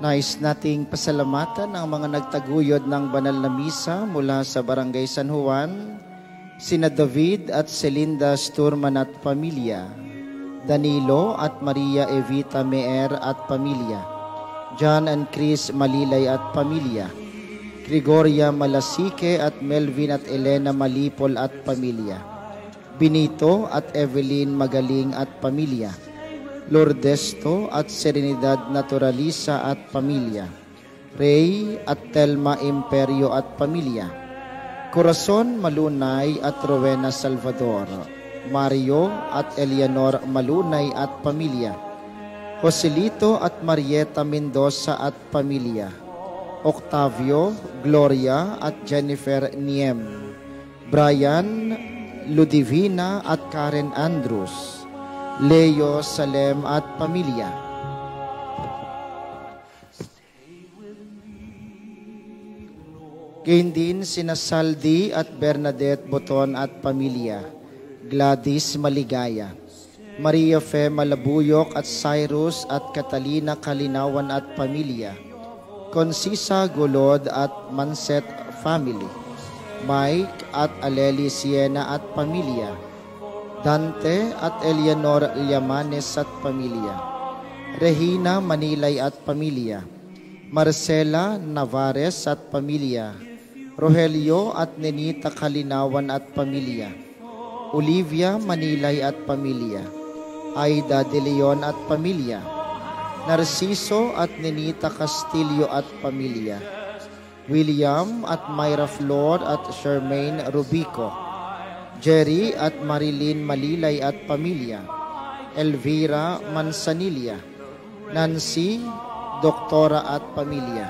Nais nating pasalamatan ang mga nagtaguyod ng banal na misa mula sa Barangay San Juan, sina David at Celinda Sturman at pamilya, Danilo at Maria Evita Meer at pamilya, John and Chris Malilay at pamilya, Gregoria Malasike at Melvin at Elena Malipol at pamilya, Benito at Evelyn Magaling at pamilya, Lourdesto at Serenidad Naturalisa at pamilya, Ray at Telma Imperio at pamilya, Corazon Malunay at Rowena Salvador, Mario at Eleanor Malunay at pamilya, Joselito at Marieta Mendoza at pamilya, Octavio, Gloria at Jennifer Niem, Brian, Ludivina at Karen Andrews, Leo Salem at pamilya. Gayon din sina Saldi at Bernadette Boton at pamilya, Gladys Maligaya, Maria Fe Malabuyok at Cyrus at Catalina Kalinawan at pamilya, Consisa Golod at Manset family, Mike at Aleli Siena at pamilya, Dante at Eleanor Llamanes at pamilya, Regina Manilay at pamilya, Marcela Navares at pamilya, Rogelio at Nenita Kalinawan at pamilya, Olivia Manilay at pamilya, Aida De Leon at pamilya, Narciso at Nenita Castillo at pamilya, William at Myra Flor at Charmaine Rubico, Jerry at Marilyn Malilay at pamilya, Elvira Mansanilla, Nancy, Doktora at pamilya.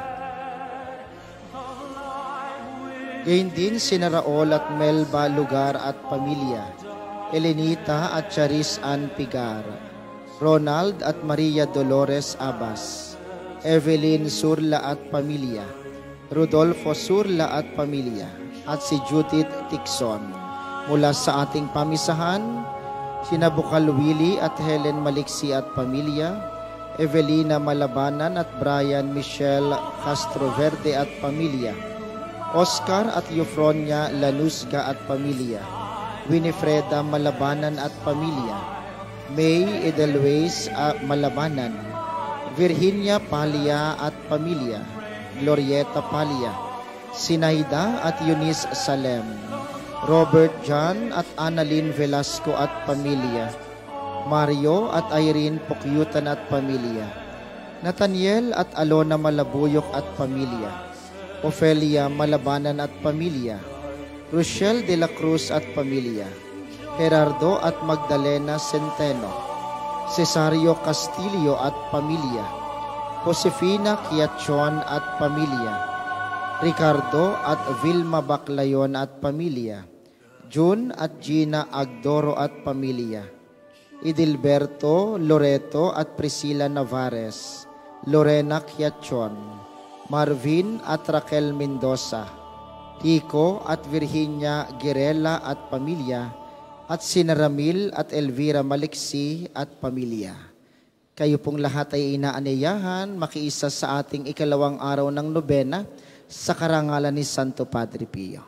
Gayon din sina Raol at Melba Lugar at pamilya, Elenita at Charis Ann Pigar, Ronald at Maria Dolores Abas, Evelyn Surla at pamilya, Rodolfo Surla at pamilya, at si Judith Tixon. Mula sa ating pamisahan, sina Bukal Willie at Helen Maliksi at pamilya, Evelina Malabanan at Brian Michelle Castroverde at pamilya, Oscar at Eufronia Lanusga at pamilya, Winifreda Malabanan at pamilya, May Edelweiss Malabanan, Virginia Palia at pamilya, Glorieta Palia, Sinaida at Eunice Salem, Robert John at Annalyn Velasco at pamilya, Mario at Irene Pokyutan at pamilya, Nathaniel at Alona Malabuyok at pamilya, Ofelia Malabanan at pamilya, Rochelle de la Cruz at pamilya, Gerardo at Magdalena Centeno, Cesario Castillo at pamilya, Josefina Quiachon at pamilya, Ricardo at Vilma Baclayon at pamilya, June at Gina Agdoro at pamilya, Idilberto, Loreto at Priscilla Navares, Lorena Quiachon, Marvin at Raquel Mendoza, Tico at Virginia Girela at pamilya, at sina Ramil at Elvira Maliksi at pamilya. Kayo pong lahat ay inaanyayahan makiisa sa ating ikalawang araw ng nobena sa karangalan ni Santo Padre Pio.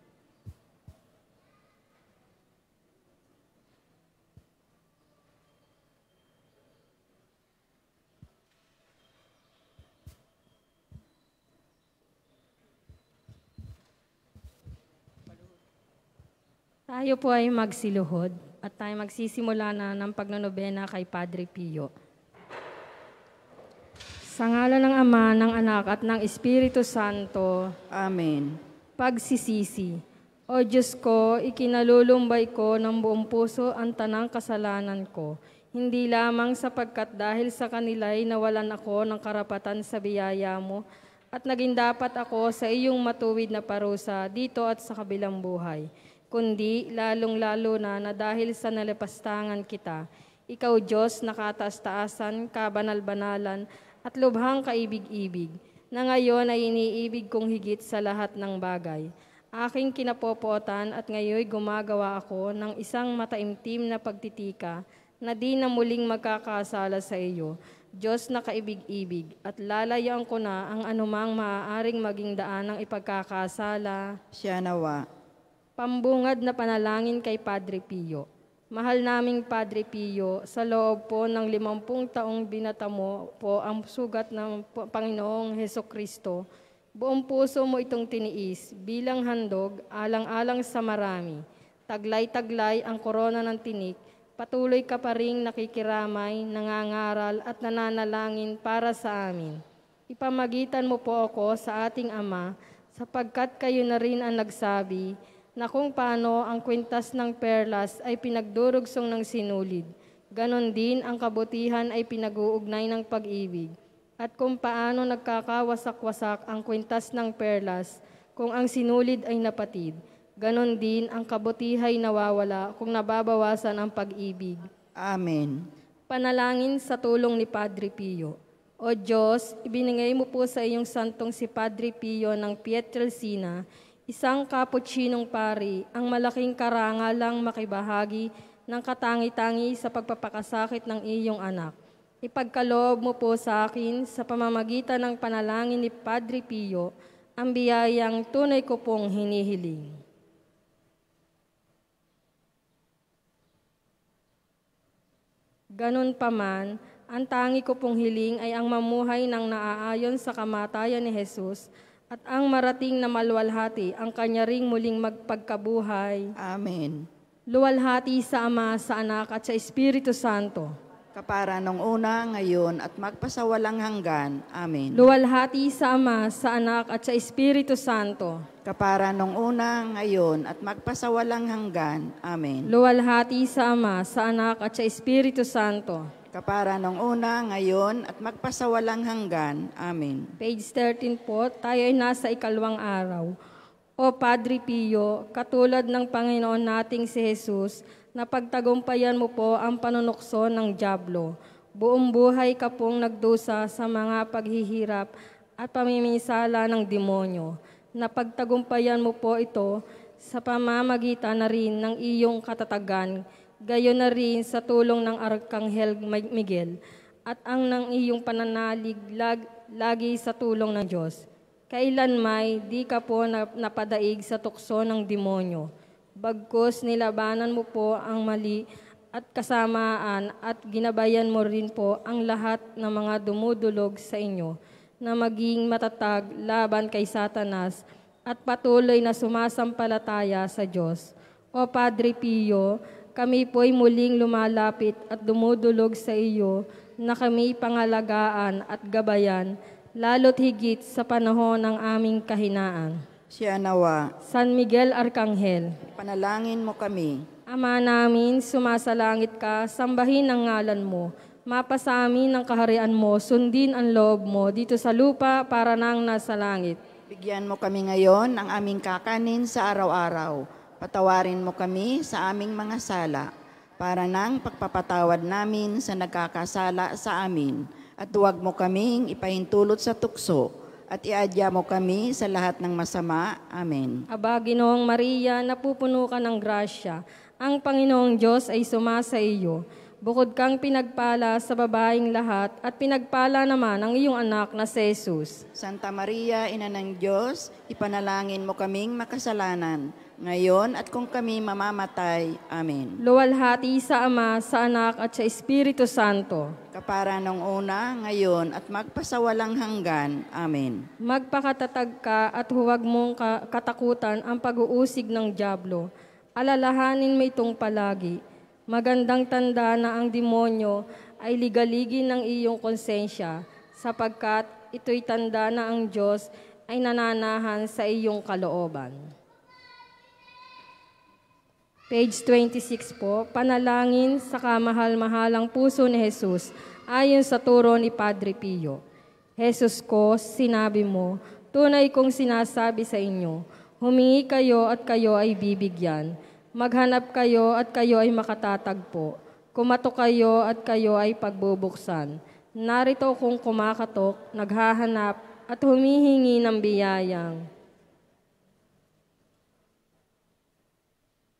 Tayo po ay magsiluhod at tayo magsisimula na ng pagnonobena kay Padre Pio. Sa ngalan ng Ama, ng Anak at ng Espiritu Santo. Amen. Pagsisisi. O Diyos ko, ikinalulumbay ko ng buong puso ang tanang kasalanan ko. Hindi lamang sapagkat dahil sa kanila'y nawalan ako ng karapatan sa biyaya mo at naging dapat ako sa iyong matuwid na parusa dito at sa kabilang buhay. Kundi lalong-lalo na dahil sa nalapastangan kita, ikaw Diyos nakataas-taasan, kabanal-banalan at lubhang kaibig-ibig, na ngayon ay iniibig kong higit sa lahat ng bagay. Aking kinapopotan at ngayon gumagawa ako ng isang mataimtim na pagtitika na di na muling magkakasala sa iyo, Diyos na kaibig-ibig, at lalayaan ko na ang anumang maaaring maging daan ng ipagkakasala. Siya nawa. Pambungad na panalangin kay Padre Pio. Mahal naming Padre Pio, sa loob po ng 50 taong binata mo po ang sugat ng Panginoong Hesukristo. Buong puso mo itong tiniis bilang handog, alang-alang sa marami. Taglay-taglay ang korona ng tinik, patuloy ka pa ring nakikiramay, nangangaral at nananalangin para sa amin. Ipamagitan mo po ako sa ating Ama, sapagkat kayo na rin ang nagsabi na kung paano ang kwintas ng perlas ay pinagdurugsong ng sinulid, ganon din ang kabutihan ay pinag-uugnay ng pag-ibig. At kung paano nagkakawasak-wasak ang kwintas ng perlas kung ang sinulid ay napatid, ganon din ang kabutihay nawawala kung nababawasan ang pag-ibig. Amen. Panalangin sa tulong ni Padre Pio. O Diyos, ibinigay mo po sa iyong santong si Padre Pio ng Pietrelcina, isang kaputsinong pari, ang malaking karangalang makibahagi ng katangi-tangi sa pagpapakasakit ng iyong anak. Ipagkaloob mo po sa akin sa pamamagitan ng panalangin ni Padre Pio, ang biyayang tunay ko pong hinihiling. Ganun pa man, ang tangi ko pong hiling ay ang mamuhay ng naaayon sa kamatayan ni Jesus at ang marating na maluwalhati ang kanya ring muling magpagkabuhay. Amen. Luwalhati sa Ama, sa Anak at sa Espiritu Santo. Kapara nung una, ngayon, at magpasawalang hanggan. Amen. Luwalhati sa Ama, sa Anak at sa Espiritu Santo. Kapara nung una, ngayon, at magpasawalang hanggan. Amen. Luwalhati sa Ama, sa Anak at sa Espiritu Santo. Kapara nung una, ngayon, at magpasawalang hanggan. Amen. Page 13 po, tayo ay nasa 2nd araw. O Padre Pio, katulad ng Panginoon nating si Jesus, na pagtagumpayan mo po ang panunukso ng dyablo. Buong buhay ka pong nagdusa sa mga paghihirap at pamiminsala ng demonyo. Napagtagumpayan mo po ito sa pamamagitan na rin ng iyong katatagan, gayon na rin sa tulong ng Arkanghel Miguel at ang ng iyong pananalig lagi sa tulong ng Diyos. Kailanmay di ka po napadaig sa tukso ng demonyo. Bagkus nilabanan mo po ang mali at kasamaan at ginabayan mo rin po ang lahat ng mga dumudulog sa inyo na maging matatag laban kay Satanas at patuloy na sumasampalataya sa Diyos. O Padre Pio, kami po'y muling lumalapit at dumudulog sa iyo na kami pangalagaan at gabayan, lalo't higit sa panahon ng aming kahinaan. Siya nawa. San Miguel Arkanghel, Panalangin mo kami. Ama namin, sumasalangit ka, sambahin ang ngalan mo. Mapasa amin ang kaharian mo, sundin ang loob mo dito sa lupa para nang nasa langit. Bigyan mo kami ngayon ng aming kakanin sa araw-araw. Patawarin mo kami sa aming mga sala, para nang pagpapatawad namin sa nagkakasala sa amin. At huwag mo kaming ipahintulot sa tukso, at iadya mo kami sa lahat ng masama. Amen. Aba, Ginoong Maria, napupuno ka ng grasya. Ang Panginoong Diyos ay sumasa iyo. Bukod kang pinagpala sa babaeng lahat, at pinagpala naman ang iyong anak na si Jesus. Santa Maria, Ina ng Diyos, ipanalangin mo kaming makasalanan, ngayon at kung kami mamamatay. Amen. Luwalhati sa Ama, sa Anak at sa Espiritu Santo. Kapara nung una, ngayon at magpasawalang hanggan. Amen. Magpakatatag ka at huwag mong katakutan ang pag-uusig ng dyablo. Alalahanin mo itong palagi. Magandang tanda na ang demonyo ay ligaligin ng iyong konsensya, sapagkat ito'y tanda na ang Diyos ay nananahan sa iyong kalooban. Page 26 po, panalangin sa kamahal-mahalang puso ni Jesus ayon sa turo ni Padre Pio. Jesus ko, sinabi mo, tunay kong sinasabi sa inyo, humingi kayo at kayo ay bibigyan. Maghanap kayo at kayo ay makatatagpo. Kumatok kayo at kayo ay pagbubuksan. Narito kung kumakatok, naghahanap at humihingi ng biyayang.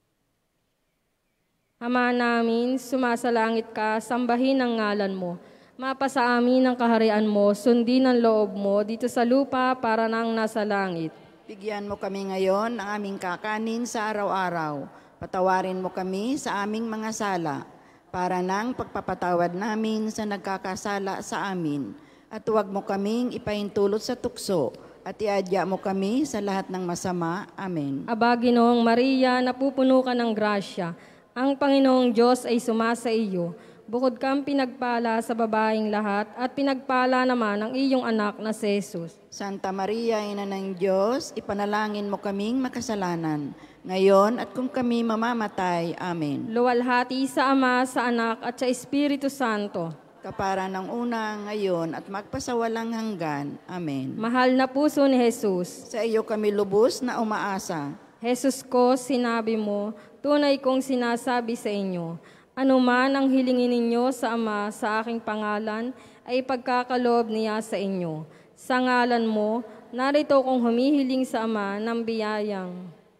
Ama namin, sumasalangit ka, sambahin ang ngalan mo. Mapasa amin ang kaharian mo, sundin ang loob mo dito sa lupa para nang nasa langit. Bigyan mo kami ngayon ng aming kakanin sa araw-araw. Patawarin mo kami sa aming mga sala, para nang pagpapatawad namin sa nagkakasala sa amin. At huwag mo kaming ipahintulot sa tukso, at iadya mo kami sa lahat ng masama. Amen. Aba, Ginoong Maria, napupuno ka ng grasya. Ang Panginoong Diyos ay sumasa iyo. Bukod kang pinagpala sa babaeng lahat, at pinagpala naman ang iyong anak na si Jesus. Santa Maria, Ina ng Diyos, ipanalangin mo kaming makasalanan, ngayon at kung kami mamamatay. Amen. Luwalhati sa Ama, sa Anak, at sa Espiritu Santo. Kapara ng una, ngayon, at magpasawalang hanggan. Amen. Mahal na puso ni Jesus. Sa iyo kami lubos na umaasa. Jesus ko, sinabi mo, tunay kong sinasabi sa inyo, anuman ang hilingin ninyo sa Ama sa aking pangalan, ay pagkakaloob niya sa inyo. Sa ngalan mo, narito kong humihiling sa Ama ng biyayang.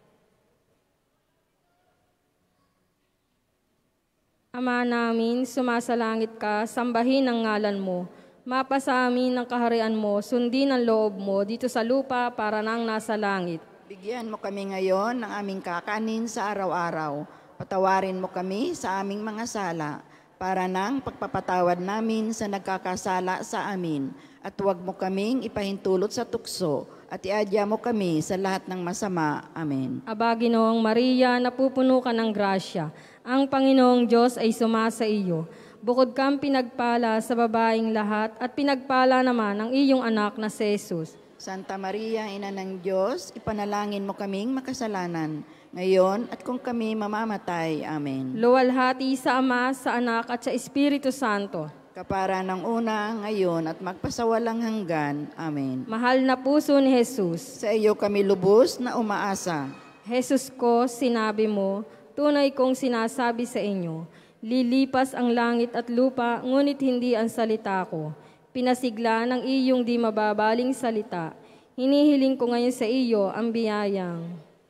Ama namin, sumasalangit ka, sambahin ang ngalan mo. Mapasa amin ang kaharian mo, sundin ang loob mo dito sa lupa para nang nasa langit. Bigyan mo kami ngayon ng aming kakanin sa araw-araw. Patawarin mo kami sa aming mga sala, para nang pagpapatawad namin sa nagkakasala sa amin. At huwag mo kaming ipahintulot sa tukso, at iadya mo kami sa lahat ng masama. Amen. Aba, Ginoong Maria, napupuno ka ng grasya. Ang Panginoong Diyos ay sumasa iyo. Bukod kang pinagpala sa babaeng lahat, at pinagpala naman ang iyong anak na si Jesus. Santa Maria, Ina ng Diyos, ipanalangin mo kaming makasalanan, ngayon at kung kami mamamatay. Amen. Luwalhati sa Ama, sa Anak, at sa Espiritu Santo. Kapara ng una, ngayon, at magpasawalang hanggan. Amen. Mahal na puso ni Jesus. Sa iyo kami lubos na umaasa. Jesus ko, sinabi mo, tunay kong sinasabi sa inyo, lilipas ang langit at lupa, ngunit hindi ang salita ko. Pinasigla ng iyong di mababaling salita. Hinihiling ko ngayon sa iyo ang biyayang.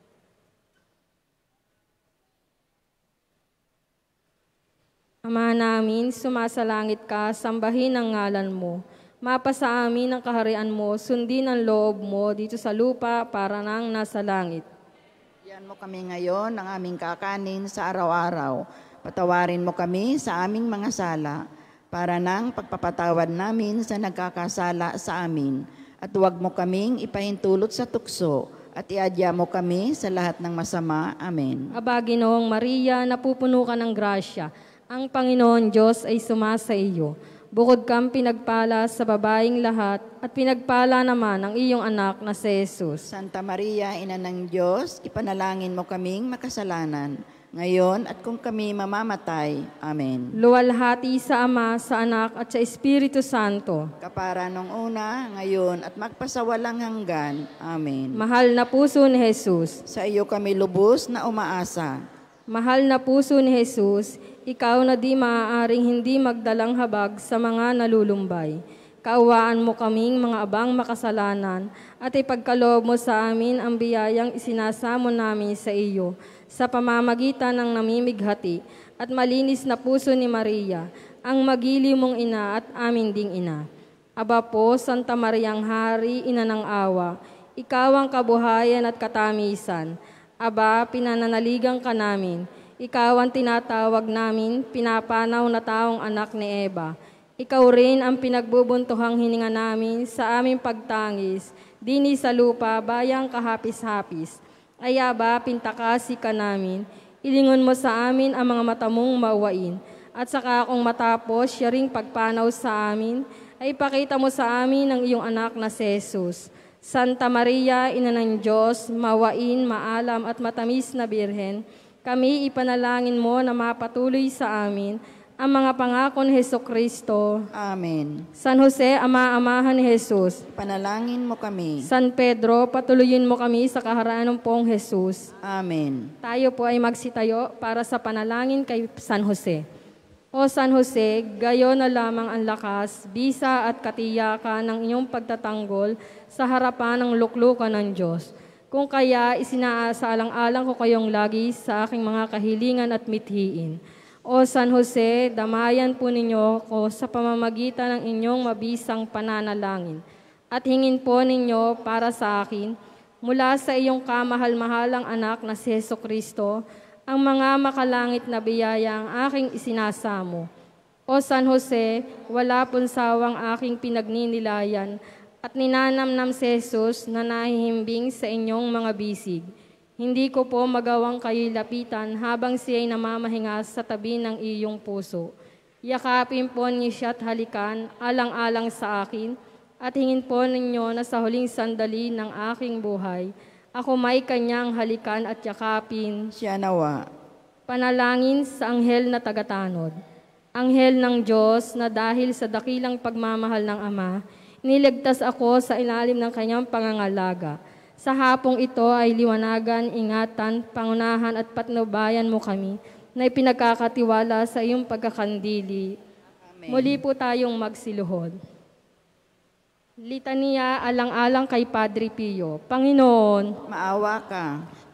Ama namin, sumasalangit ka, sambahin ang ngalan mo. Mapasa amin ang kaharian mo, sundin ang loob mo dito sa lupa para nang nasa langit. Yan mo kami ngayon ng aming kakanin sa araw-araw. Patawarin mo kami sa aming mga sala, para nang pagpapatawad namin sa nagkakasala sa amin. At huwag mo kaming ipahintulot sa tukso, at iadya mo kami sa lahat ng masama. Amen. Aba, Ginoong Maria, napupuno ka ng grasya. Ang Panginoon Diyos ay sumasa iyo. Bukod kang pinagpala sa babaeng lahat, at pinagpala naman ang iyong anak na si Jesus. Santa Maria, Ina ng Diyos, ipanalangin mo kaming makasalanan, ngayon at kung kami mamamatay. Amen. Luwalhati sa Ama, sa Anak, at sa Espiritu Santo. Kapara nung una, ngayon at magpasawalang hanggan. Amen. Mahal na puso ni Jesus. Sa iyo kami lubos na umaasa. Mahal na puso ni Jesus, ikaw na di maaaring hindi magdalang habag sa mga nalulumbay. Kaawaan mo kaming mga abang makasalanan at ipagkaloob mo sa amin ang biyayang isinasamo namin sa iyo sa pamamagitan ng namimighati at malinis na puso ni Maria, ang magiliw mong ina at amin ding ina. Aba po, Santa Mariang Hari, Ina ng Awa, ikaw ang kabuhayan at katamisan. Aba, pinananaligan ka namin. Ikaw ang tinatawag namin, pinapanaw na taong anak ni Eva. Ikaw rin ang pinagbubuntuhang hininga namin sa aming pagtangis, dini sa lupa, bayang kahapis-hapis. Ayaba, pintakasi ka namin, ilingon mo sa amin ang mga mata mong mauwain. At saka kung matapos siya ring pagpanaw sa amin, ay pakita mo sa amin ang iyong anak na si Jesus. Santa Maria, Ina ng Diyos, mawain, maalam at matamis na Birhen, kami ipanalangin mo na mapatuloy sa amin ang mga pangako ni Hesukristo. Amen. San Jose, Ama-amahan ni Jesus. Panalangin mo kami. San Pedro, patuloyin mo kami sa kaharaan ng Poong Jesus. Amen. Tayo po ay magsitayo para sa panalangin kay San Jose. O San Jose, gayon na lamang ang lakas, bisa at katiyakan ng inyong pagtatanggol sa harapan ng luklukan ng Diyos. Kung kaya, isinaasalang-alang ko kayong lagi sa aking mga kahilingan at mithiin. O San Jose, damayan po ninyo ko sa pamamagitan ng inyong mabisang pananalangin. At hingin po ninyo para sa akin, mula sa iyong kamahal-mahalang anak na si Jesucristo, ang mga makalangit na biyayang aking isinasamo. O San Jose, wala pong sawang aking pinagninilayan at ninanamnam si Jesus na nahihimbing sa inyong mga bisig. Hindi ko po magawang kayo'y lapitan habang siya'y namamahinga sa tabi ng iyong puso. Yakapin po niyo siya't halikan, alang-alang sa akin, at hingin po ninyo na sa huling sandali ng aking buhay, ako may kanyang halikan at yakapin. Siya nawa. Panalangin sa anghel na tagatanod. Anghel ng Diyos na dahil sa dakilang pagmamahal ng Ama, niligtas ako sa ilalim ng kanyang pangangalaga. Sa hapong ito ay liwanagan, ingatan, pangunahan at patnubayan mo kami na ipinagkakatiwala sa iyong pagkakandili. Amen. Muli po tayong magsiluhod. Litania alang-alang kay Padre Pio. Panginoon, Maawa ka.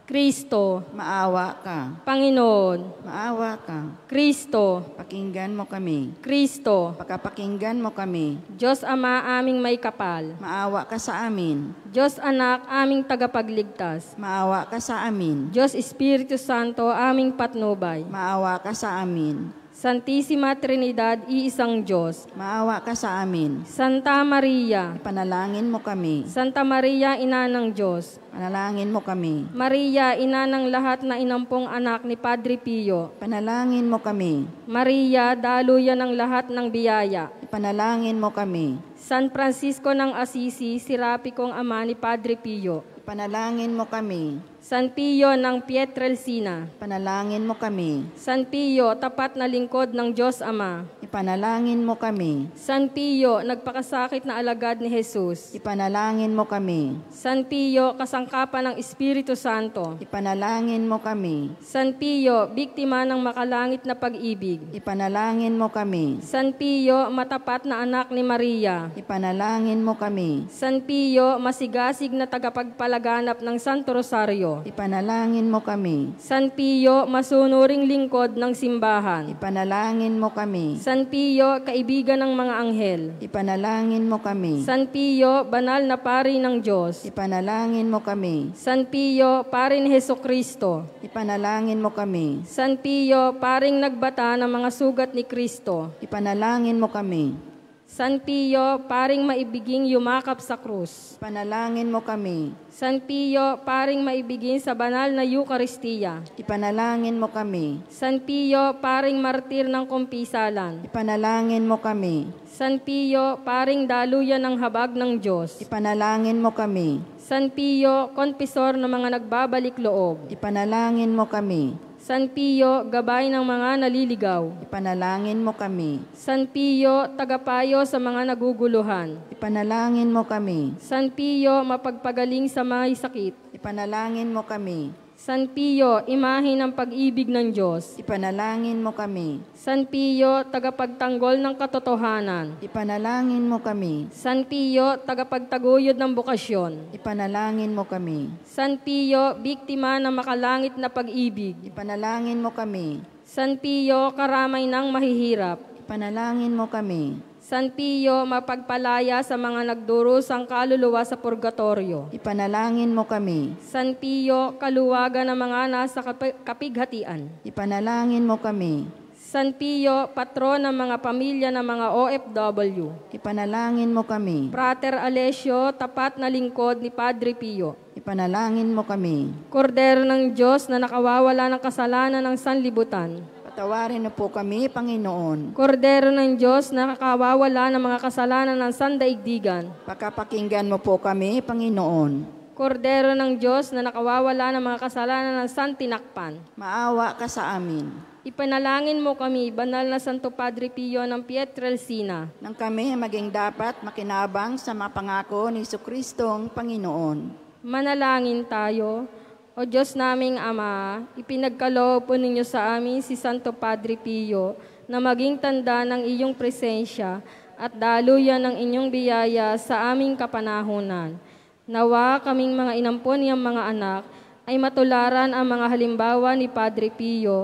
Kristo, Maawa ka. Panginoon, Maawa ka. Kristo, Pakinggan mo kami. Kristo, Pakapakinggan mo kami. Diyos Ama aming may kapal, Maawa ka sa amin. Diyos Anak aming tagapagligtas, Maawa ka sa amin. Diyos Espiritu Santo aming patnubay, Maawa ka sa amin. Santissima Trinidad, iisang Diyos, Maawa ka sa amin. Santa Maria, Panalangin mo kami. Santa Maria, Ina ng Diyos, Panalangin mo kami. Maria, Ina ng lahat na inampong anak ni Padre Pio, Panalangin mo kami. Maria, daluyan ng lahat ng biyaya, Panalangin mo kami. San Francisco ng Assisi, sirapikong ama ni Padre Pio, Panalangin mo kami. San Pio ng Pietrelcina, Panalangin mo kami. San Pio, tapat na lingkod ng Diyos Ama, Ipanalangin mo kami. San Pio, nagpakasakit na alagad ni Jesus, Ipanalangin mo kami. San Pio, kasangkapan ng Espiritu Santo, Ipanalangin mo kami. San Pio, biktima ng makalangit na pag-ibig, Ipanalangin mo kami. San Pio, matapat na anak ni Maria, Ipanalangin mo kami. San Pio, masigasig na tagapagpalaganap ng Santo Rosario, Ipanalangin mo kami. San Pio, masunuring lingkod ng simbahan, Ipanalangin mo kami. San Pio, kaibigan ng mga anghel, Ipanalangin mo kami. San Pio, banal na pari ng Diyos, Ipanalangin mo kami. San Pio, pari ni Jesucristo, Ipanalangin mo kami. San Pio, paring nagbata ng mga sugat ni Kristo, Ipanalangin mo kami. San Pio, paring maibiging yumakap sa krus, Ipanalangin mo kami. San Pio, paring maibigin sa banal na Eucharistia, Ipanalangin mo kami. San Pio, paring martir ng kumpisalan, Ipanalangin mo kami. San Pio, paring daluyan ng habag ng Diyos, Ipanalangin mo kami. San Pio, konpisor ng mga nagbabalik loob, Ipanalangin mo kami. San Pio, gabay ng mga naliligaw, Ipanalangin mo kami. San Pio, tagapayo sa mga naguguluhan, Ipanalangin mo kami. San Pio, mapagpagaling sa may sakit, Ipanalangin mo kami. San Pio, imahe ng pag-ibig ng Diyos, Ipanalangin mo kami. San Pio, tagapagtanggol ng katotohanan, Ipanalangin mo kami. San Pio, tagapagtaguyod ng bukasyon, Ipanalangin mo kami. San Pio, biktima ng makalangit na pag-ibig, Ipanalangin mo kami. San Pio, karamay ng mahihirap, Ipanalangin mo kami. San Pio, mapagpalaya sa mga nagdurusang kaluluwa sa purgatorio, Ipanalangin mo kami. San Pio, kaluwagan ng mga nasa kapighatian, Ipanalangin mo kami. San Pio, patron ng mga pamilya ng mga OFW, Ipanalangin mo kami. Frater Alessio, tapat na lingkod ni Padre Pio, Ipanalangin mo kami. Kordero ng Diyos na nakawawala ng kasalanan ng sanlibutan, Patawarin na po kami, Panginoon. Kordero ng Diyos na nakawawala ng mga kasalanan ng sandaigdigan, Pakapakinggan mo po kami, Panginoon. Kordero ng Diyos na nakawawala ng mga kasalanan ng santinakpan, Maawa ka sa amin. ipanalangin mo kami, banal na Santo Padre Pio ng Pietrelcina, Nang kami maging dapat makinabang sa mga pangako ni Jesucristong Panginoon. manalangin tayo. O Diyos naming Ama, ipinagkaloob po ninyo sa amin si Santo Padre Pio na maging tanda ng iyong presensya at daluyan ng inyong biyaya sa aming kapanahunan. Nawa kaming mga inampon niyang mga anak ay matularan ang mga halimbawa ni Padre Pio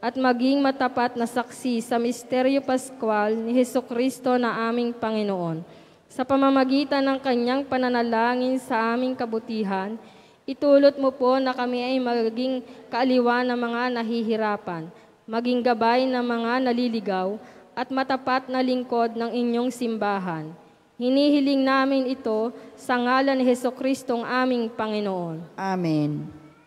at maging matapat na saksi sa misteryo paskwal ni Hesukristo na aming Panginoon. Sa pamamagitan ng kanyang pananalangin sa aming kabutihan, itulot mo po na kami ay maging kaaliwan ng mga nahihirapan, maging gabay ng mga naliligaw, at matapat na lingkod ng inyong simbahan. Hinihiling namin ito sa ngalan ni Hesukristong aming Panginoon. Amen.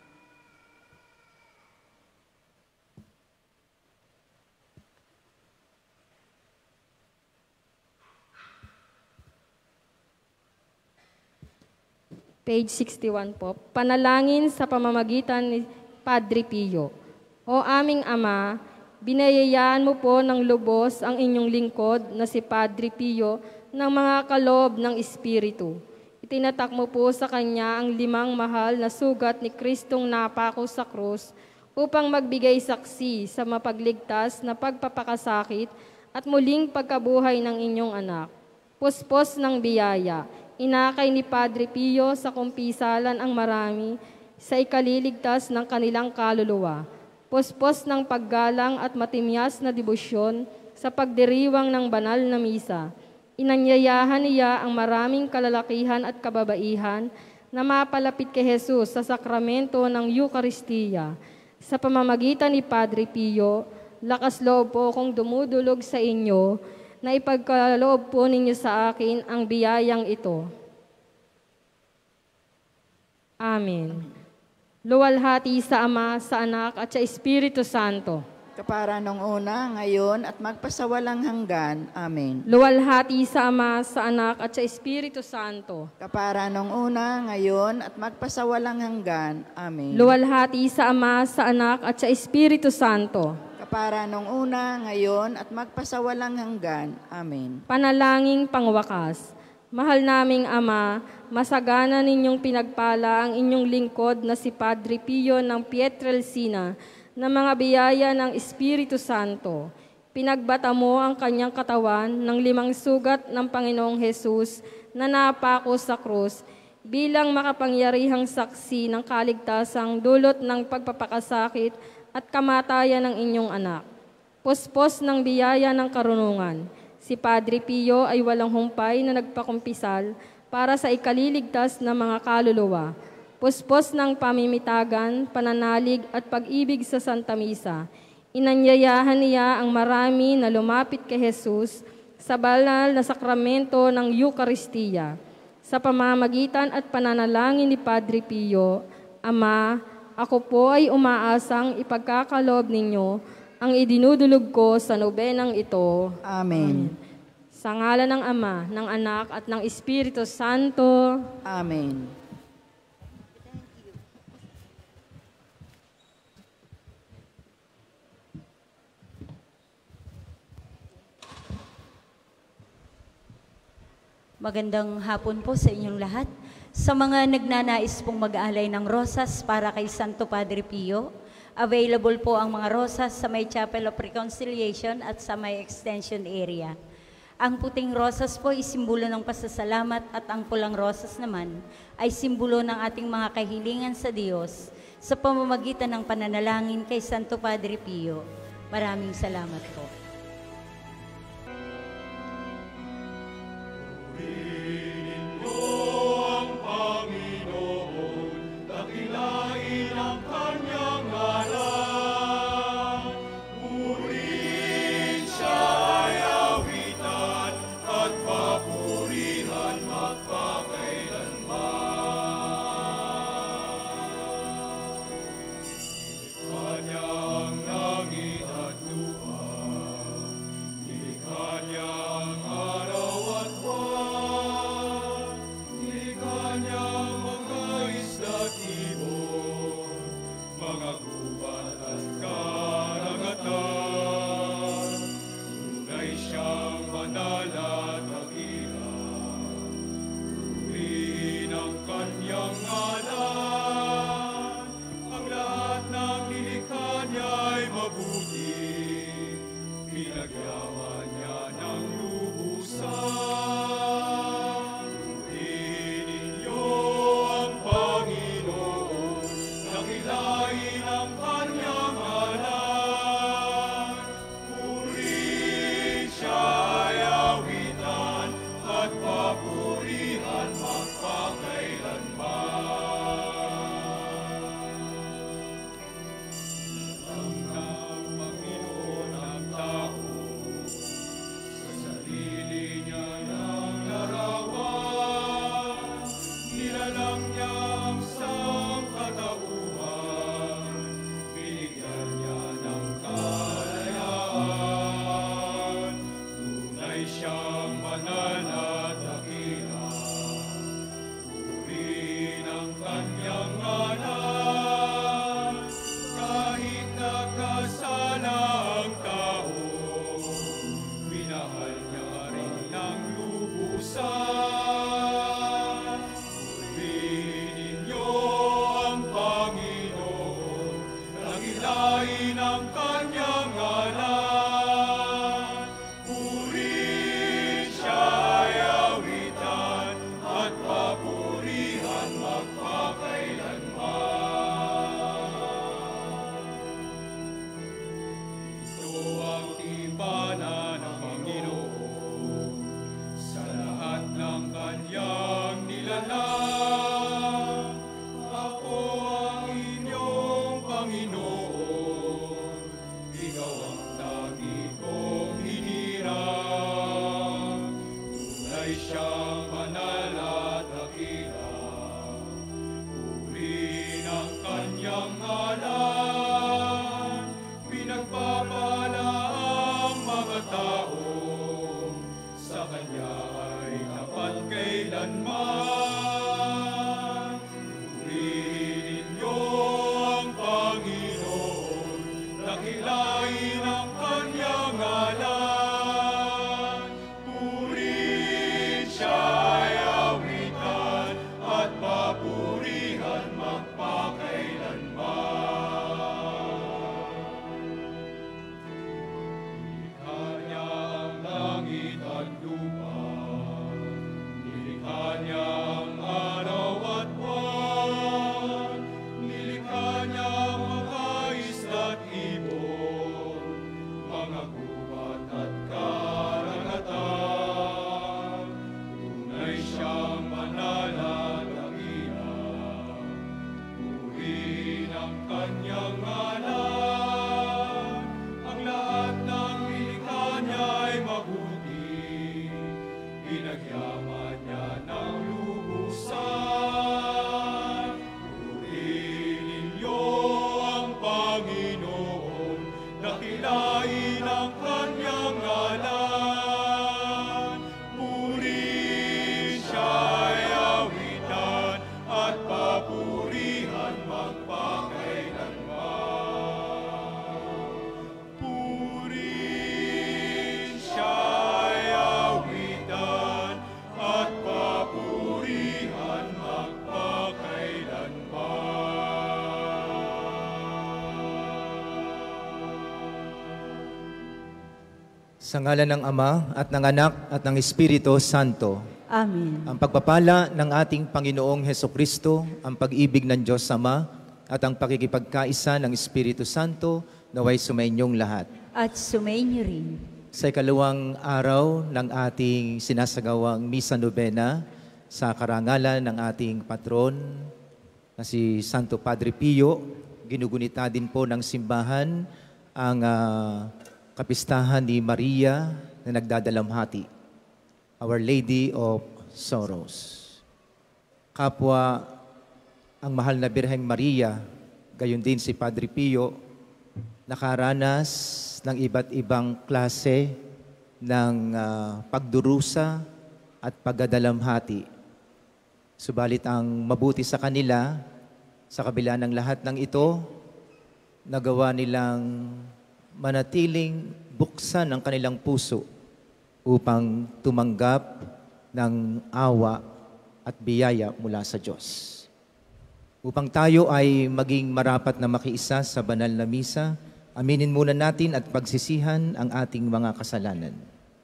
Page 61 po. Panalangin sa pamamagitan ni Padre Pio. O aming Ama, binayayaan mo po ng lubos ang inyong lingkod na si Padre Pio ng mga kaloob ng Espiritu. Itinatak mo po sa kanya ang 5 mahal na sugat ni Kristong napako sa krus upang magbigay saksi sa mapagligtas na pagpapakasakit at muling pagkabuhay ng inyong anak. Puspos ng biyaya, inakay ni Padre Pio sa kumpisalan ang marami sa ikaliligtas ng kanilang kaluluwa. Puspos ng paggalang at matimyas na debosyon sa pagdiriwang ng banal na misa. Inanyayahan niya ang maraming kalalakihan at kababaihan na mapalapit kay Jesus sa sakramento ng Eucharistia. Sa pamamagitan ni Padre Pio, lakas loob po kong dumudulog sa inyo na ipagkaloob po ninyo sa akin ang biyayang ito. Amen. Luwalhati sa Ama, sa Anak, at sa Espiritu Santo. Kapara nung una, ngayon, at magpasawalang hanggan. Amen. Luwalhati sa Ama, sa Anak, at sa Espiritu Santo. Kapara nung una, ngayon, at magpasawalang hanggan. Amen. Luwalhati sa Ama, sa Anak, at sa Espiritu Santo. Kapara nung una, ngayon, at magpasawalang hanggan. Amen. Panalangin pangwakas. Mahal naming Ama, masagana ninyong pinagpala ang inyong lingkod na si Padre Pio ng Pietrelcina na mga biyaya ng Espiritu Santo. Pinagbata mo ang kanyang katawan ng 5 sugat ng Panginoong Hesus na napako sa krus bilang makapangyarihang saksi ng kaligtasang dulot ng pagpapakasakit at kamatayan ng inyong anak. Puspos ng biyaya ng karunungan. Si Padre Pio ay walang humpay na nagpakumpisal para sa ikaliligtas ng mga kaluluwa. Puspos ng pamimitagan, pananalig at pag-ibig sa Santa Misa. Inanyayahan niya ang marami na lumapit kay Jesus sa banal na sakramento ng Eucharistia. Sa pamamagitan at pananalangin ni Padre Pio, Ama, ako po ay umaasang ipagkakaloob ninyo ang idinudulog ko sa nobenang ito. Amen. Sa ngalan ng Ama, ng Anak, at ng Espiritu Santo. Amen. Magandang hapon po sa inyong lahat. Sa mga nagnanais pong mag-aalay ng rosas para kay Santo Padre Pio, available po ang mga rosas sa may Chapel of Reconciliation at sa may extension area. Ang puting rosas po ay simbolo ng pasasalamat at ang pulang rosas naman ay simbolo ng ating mga kahilingan sa Diyos sa pamamagitan ng pananalangin kay Santo Padre Pio. Maraming salamat po. Nakhilain ang kanyang ngalan. Purihin siya'y awitan at papurihan magpakailanman. Ito ang tipanan ng Panginoon sa lahat ng kanyang nilalang. Ako ang inyong Panginoon, ikaw ang lagi kong hinirang. Tunay siyang banal at dakila, purihin ang kanyang ngalan. Pinagpapala ang mga tao, sa kanya ay tapat kailanman. Purihin ninyo ang Panginoon, nakhilain ang kanyang ngalan. Purihin siya'y awitan at papurihan magpakailanman. Nilikha niya ang langit at lupa, nilikha niya ang araw at buwan, nilikha niya ang mga isda't ibon, mga gubat at karagatan. Tunay siyang banal at dakila, purihin ang kanyang ngalan. Ang lahat ng nilikha niya ay mabuti, pinagyaman niya ng lubusan. Purihin ninyo ang Panginoon, nakhilain ang kanyang ngalan. Purihin siya'y awitan at papurihan magpakailanman. Purihin siya'y awitan at papurihan magpakailanman. Sa ngalan ng Ama at ng Anak at ng Espiritu Santo. Amen. Ang pagpapala ng ating Panginoong Hesukristo, ang pag-ibig ng Diyos Ama, at ang pakikipagkaisa ng Espiritu Santo naway sumainyong lahat. At sumainyo rin. Sa ikalawang araw ng ating sinasagawang Misa Novena sa karangalan ng ating patron na si Santo Padre Pio, ginugunita din po ng simbahan ang kapistahan ni Maria na nagdadalamhati, Our Lady of Sorrows. Kapwa ang mahal na Birheng Maria, gayon din si Padre Pio, nakaranas ng iba't ibang klase ng pagdurusa at pagdadalamhati. Subalit ang mabuti sa kanila, sa kabila ng lahat ng ito, nagawa nilang manatiling buksan ang kanilang puso upang tumanggap ng awa at biyaya mula sa Diyos. Upang tayo ay maging marapat na makiisa sa banal na misa, aminin muna natin at pagsisihan ang ating mga kasalanan.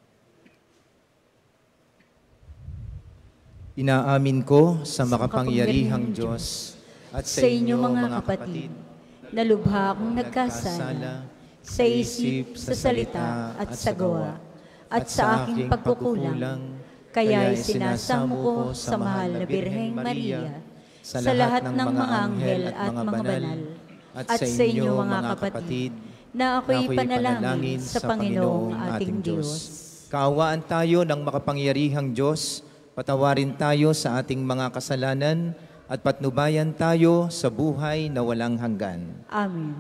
Inaamin ko sa makapangyarihang Diyos at sa inyo mga kapatid, na lubha akong nagkasala sa isip, sa salita at sa gawa, at sa aking pagkukulang, kaya sinasamo ko sa mahal na Birheng Maria, sa lahat ng mga anghel at mga banal, at sa inyo mga kapatid, na ako'y panalangin sa Panginoong ating Diyos. Kaawaan tayo ng makapangyarihang Diyos, patawarin tayo sa ating mga kasalanan, at patnubayan tayo sa buhay na walang hanggan. Amen.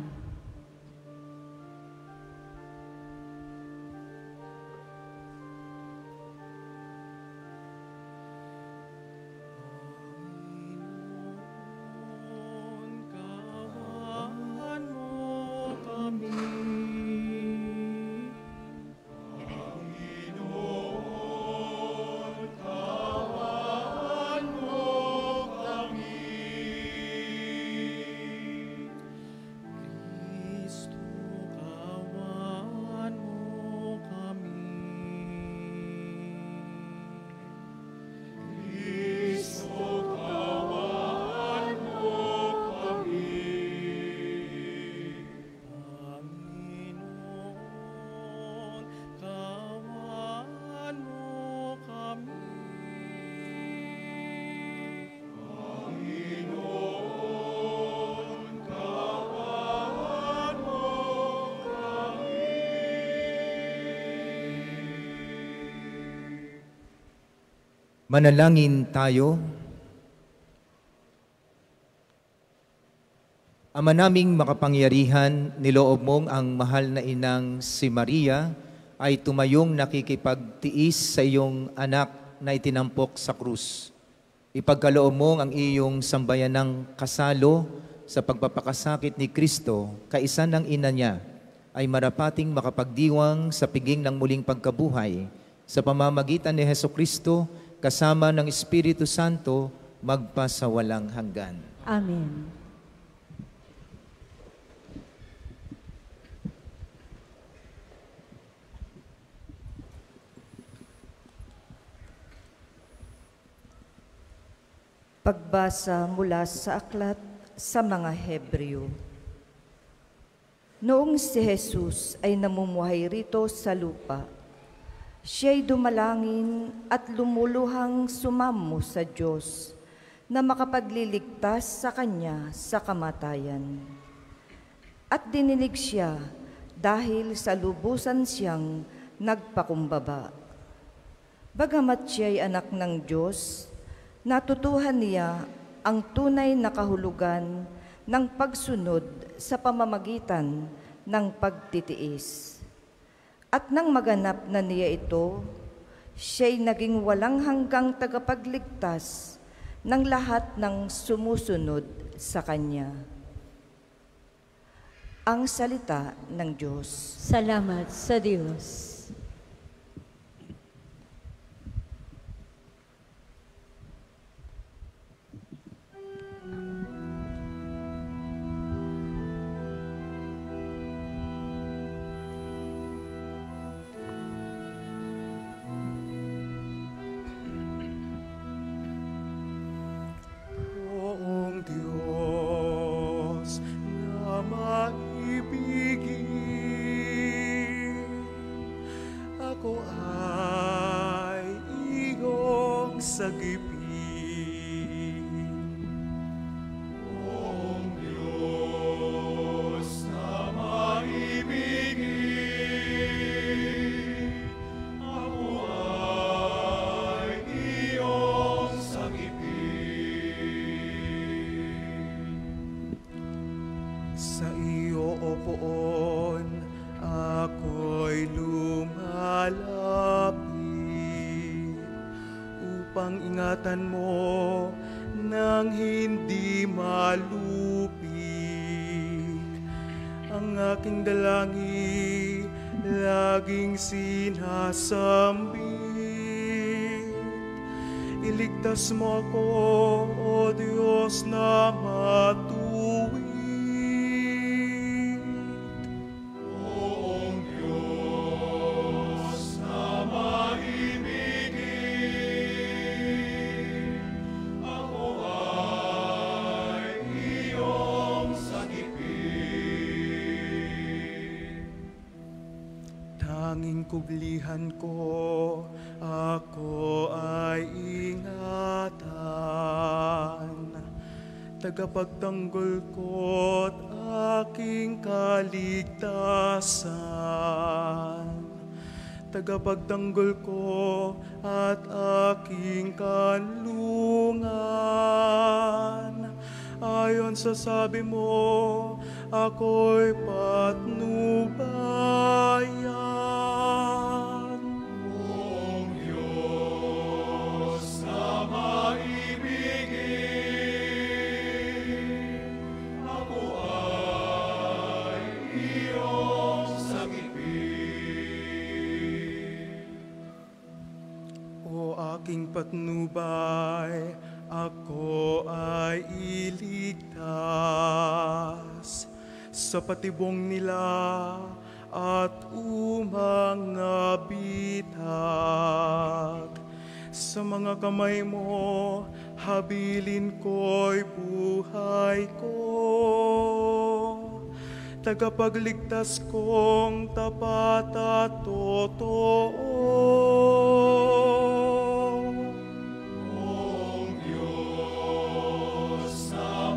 Manalangin tayo. Ama naming makapangyarihan, niloob mong ang mahal na inang si Maria ay tumayong nakikipagtiis sa iyong anak na itinampok sa krus. Ipagkaloob mong ang iyong sambayanang kasalo sa pagpapakasakit ni Kristo, kaisa ng ina niya, ay marapating makapagdiwang sa piging ng muling pagkabuhay sa pamamagitan ni Hesukristo kasama ng Espiritu Santo magpasawalang hanggan. Amen. Pagbasa mula sa aklat sa mga Hebreo. Noong si Jesus ay namumuhay rito sa lupa, siya'y dumalangin at lumuluhang sumamo sa Diyos na makapagliligtas sa kanya sa kamatayan. At dininig siya dahil sa lubusan siyang nagpakumbaba. Bagamat siya'y anak ng Diyos, natutuhan niya ang tunay na kahulugan ng pagsunod sa pamamagitan ng pagtitiis. At nang maganap na niya ito, siya'y naging walang hanggang tagapagligtas ng lahat ng sumusunod sa Kanya. Ang salita ng Diyos. Salamat sa Diyos. Diyos na maibigin, ako ay iyong sagipin. Oong Diyos na maibigin, ako ay iyong sagipin. Sa iyo, O Poon, ako'y lumalapit upang ingatan mo nang hindi malupit. Ang aking dalangin laging sinasambit. Iligtas mo ako, O Diyos na matuwid. Oong Diyos na maibigin, ako ay iyong sagipin. Tanging kublihan ko, ako ay ingatan. Tagapagtanggol ko't aking kaligtasan. Tagapagtanggol ko at aking kanlungan. Ayon sa sabi mo, ako'y patnubayan. Oong Diyos na maibigin, ako ay iyong sagipin. O aking patnubay, ako ay iligtas sa patibong nila at umangabitag. Sa mga kamay mo, habilin ko'y buhay ko. Tagapagligtas kong tapat at totoo. Oong Diyos na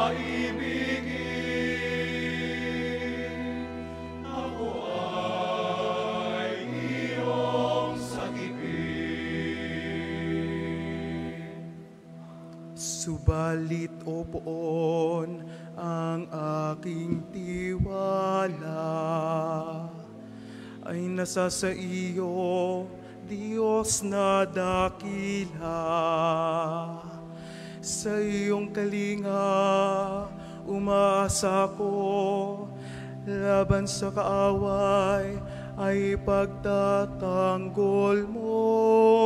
maibigin, ako ay iyong sagipin. Subalit o poon ang aking tiwala ay nasa sa iyo, Diyos na dakila. Sa iyong kalinga, umaasa ko, laban sa kaaway ay pagtatanggol mo.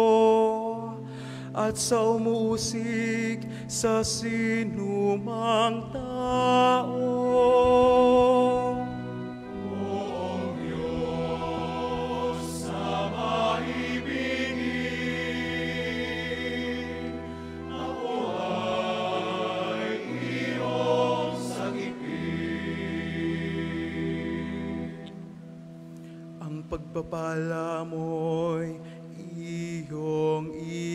At sa umuusig sa sinumang tao, Oong Diyos na maibigin, ako ay iyong sagipin. Ang pagpapala mo'y iyong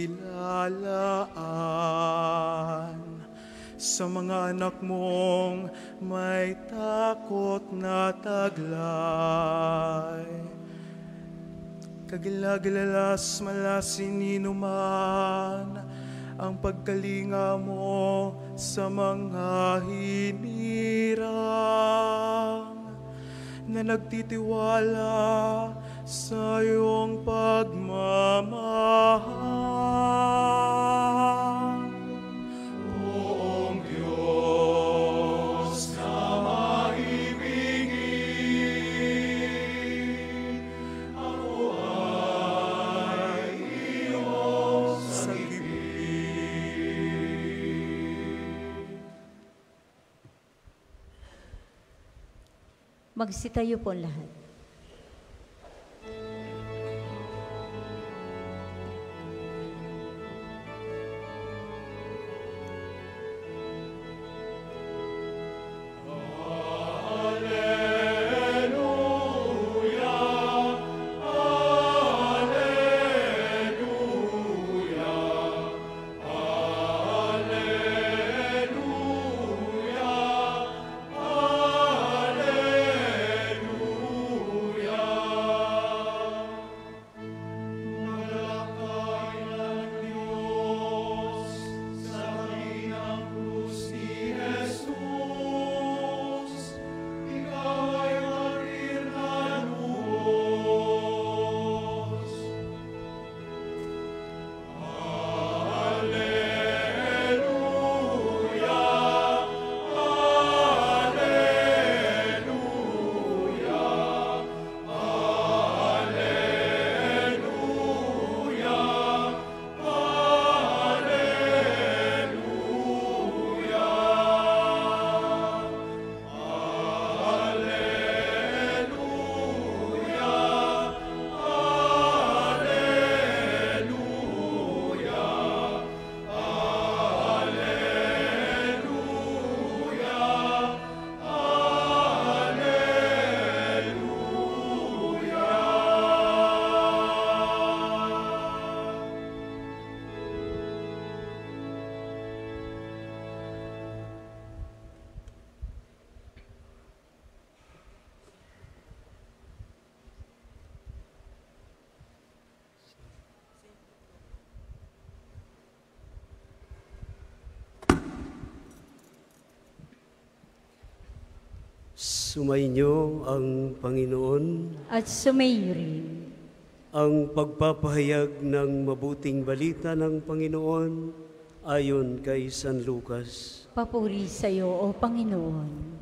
ilalaan sa mga anak mong may takot na taglay. Kagilagalalas malasin ninuman ang pagkalinga mo sa mga hinirang na nagtitiwala sa iyong pagmamahal. Oong Diyos na maibigin, ako ay iyong sagipin. Magsitayo po lahat. Sumainyo ang Panginoon. At sumayo rin. Ang pagpapahayag ng mabuting balita ng Panginoon ayon kay San Lucas. Papuri sa iyo, O Panginoon.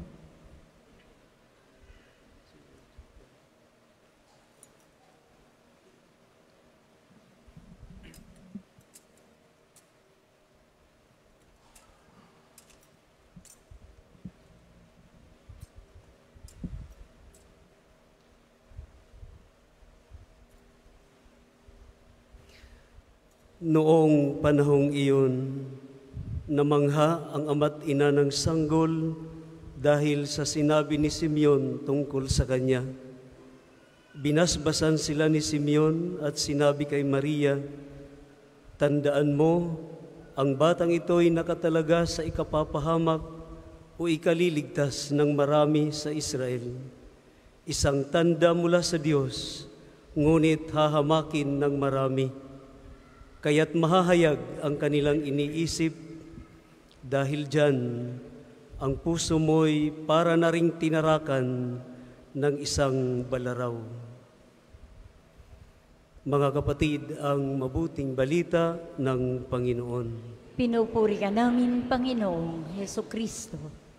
Noong panahong iyon, namangha ang ama't ina ng sanggol dahil sa sinabi ni Simeon tungkol sa kanya. Binasbasan sila ni Simeon at sinabi kay Maria, "Tandaan mo, ang batang ito'y nakatalaga sa ikapapahamak o ikaliligtas ng marami sa Israel. Isang tanda mula sa Diyos, ngunit hahamakin ng marami. Kaya't mahahayag ang kanilang iniisip Dahil dyan, ang puso mo'y para na ring tinarakan ng isang balaraw. Mga kapatid, ang mabuting balita ng Panginoon. Pinupuri ka namin, Panginoong Heso Kristo.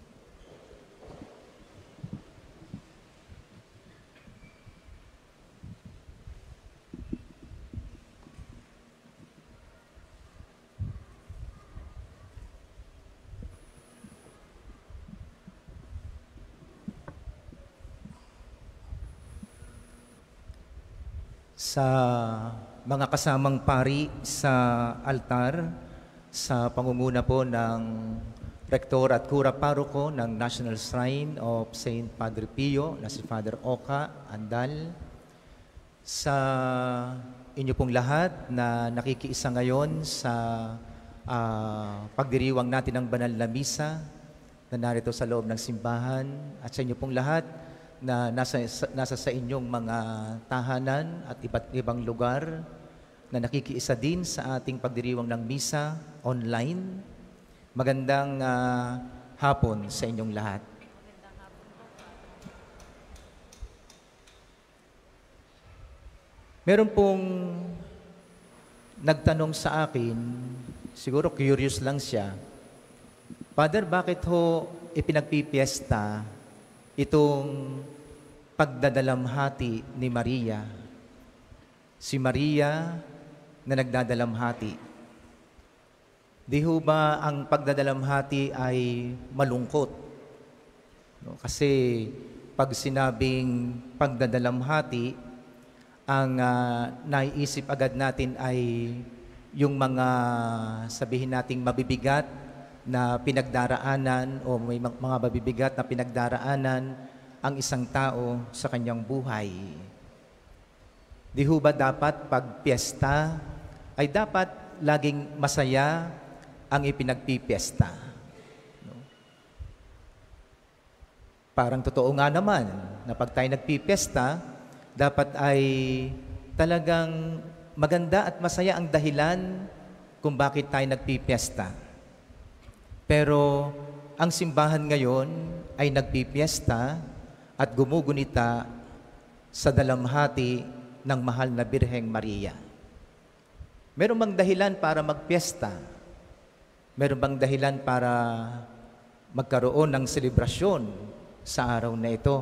Sa mga kasamang pari sa altar, sa pangunguna po ng Rektor at Kura Paroko ng National Shrine of St. Padre Pio na si Father Oka Andal, sa inyo pong lahat na nakikiisa ngayon sa pagdiriwang natin ng banal na misa na narito sa loob ng simbahan, at sa inyo pong lahat na nasa sa inyong mga tahanan at iba't ibang lugar na nakikiisa din sa ating pagdiriwang ng misa online. Magandang hapon sa inyong lahat. Meron pong nagtanong sa akin, siguro curious lang siya, Father, bakit ho ipinagpipiesta itong pagdadalamhati ni Maria? Si Maria na nagdadalamhati. Di ho ba ang pagdadalamhati ay malungkot? No? Kasi pag sinabing pagdadalamhati, ang naiisip agad natin ay yung mga sabihin nating mabibigat na pinagdaraanan o may mga mabibigat na pinagdaraanan ang isang tao sa kanyang buhay. Di ho ba dapat pag piyesta ay dapat laging masaya ang ipinagpipiesta? No? Parang totoo nga naman na pag tayo nagpipiesta, dapat ay talagang maganda at masaya ang dahilan kung bakit tayo nagpipiesta. Pero ang simbahan ngayon ay nagpipiesta at gumugunita sa dalamhati ng mahal na Birheng Maria. Meron bang dahilan para magpiesta? Meron bang dahilan para magkaroon ng selebrasyon sa araw na ito?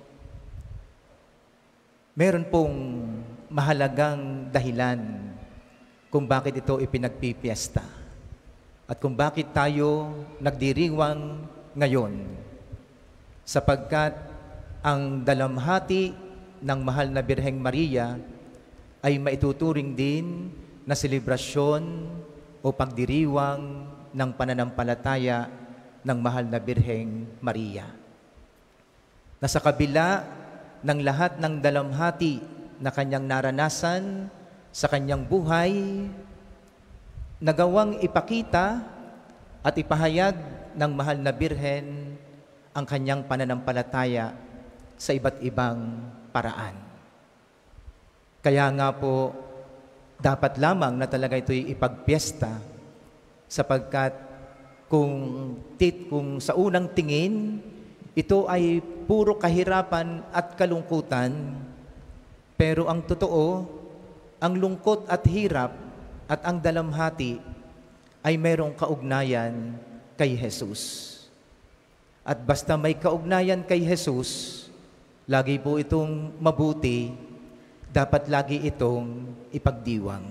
Meron pong mahalagang dahilan kung bakit ito ipinagpipiesta at kung bakit tayo nagdiriwang ngayon, sapagkat ang dalamhati ng mahal na Birheng Maria ay maituturing din na selebrasyon o pagdiriwang ng pananampalataya ng mahal na Birheng Maria. Na sa kabila ng lahat ng dalamhati na kanyang naranasan sa kanyang buhay, nagawang ipakita at ipahayag ng mahal na Birhen ang kanyang pananampalataya sa iba't ibang paraan. Kaya nga po, dapat lamang na talaga ito'y ipagpiesta, sapagkat kung sa unang tingin, ito ay puro kahirapan at kalungkutan, pero ang totoo, ang lungkot at hirap at ang dalamhati ay mayroong kaugnayan kay Jesus. At basta may kaugnayan kay Jesus, lagi po itong mabuti, dapat lagi itong ipagdiwang.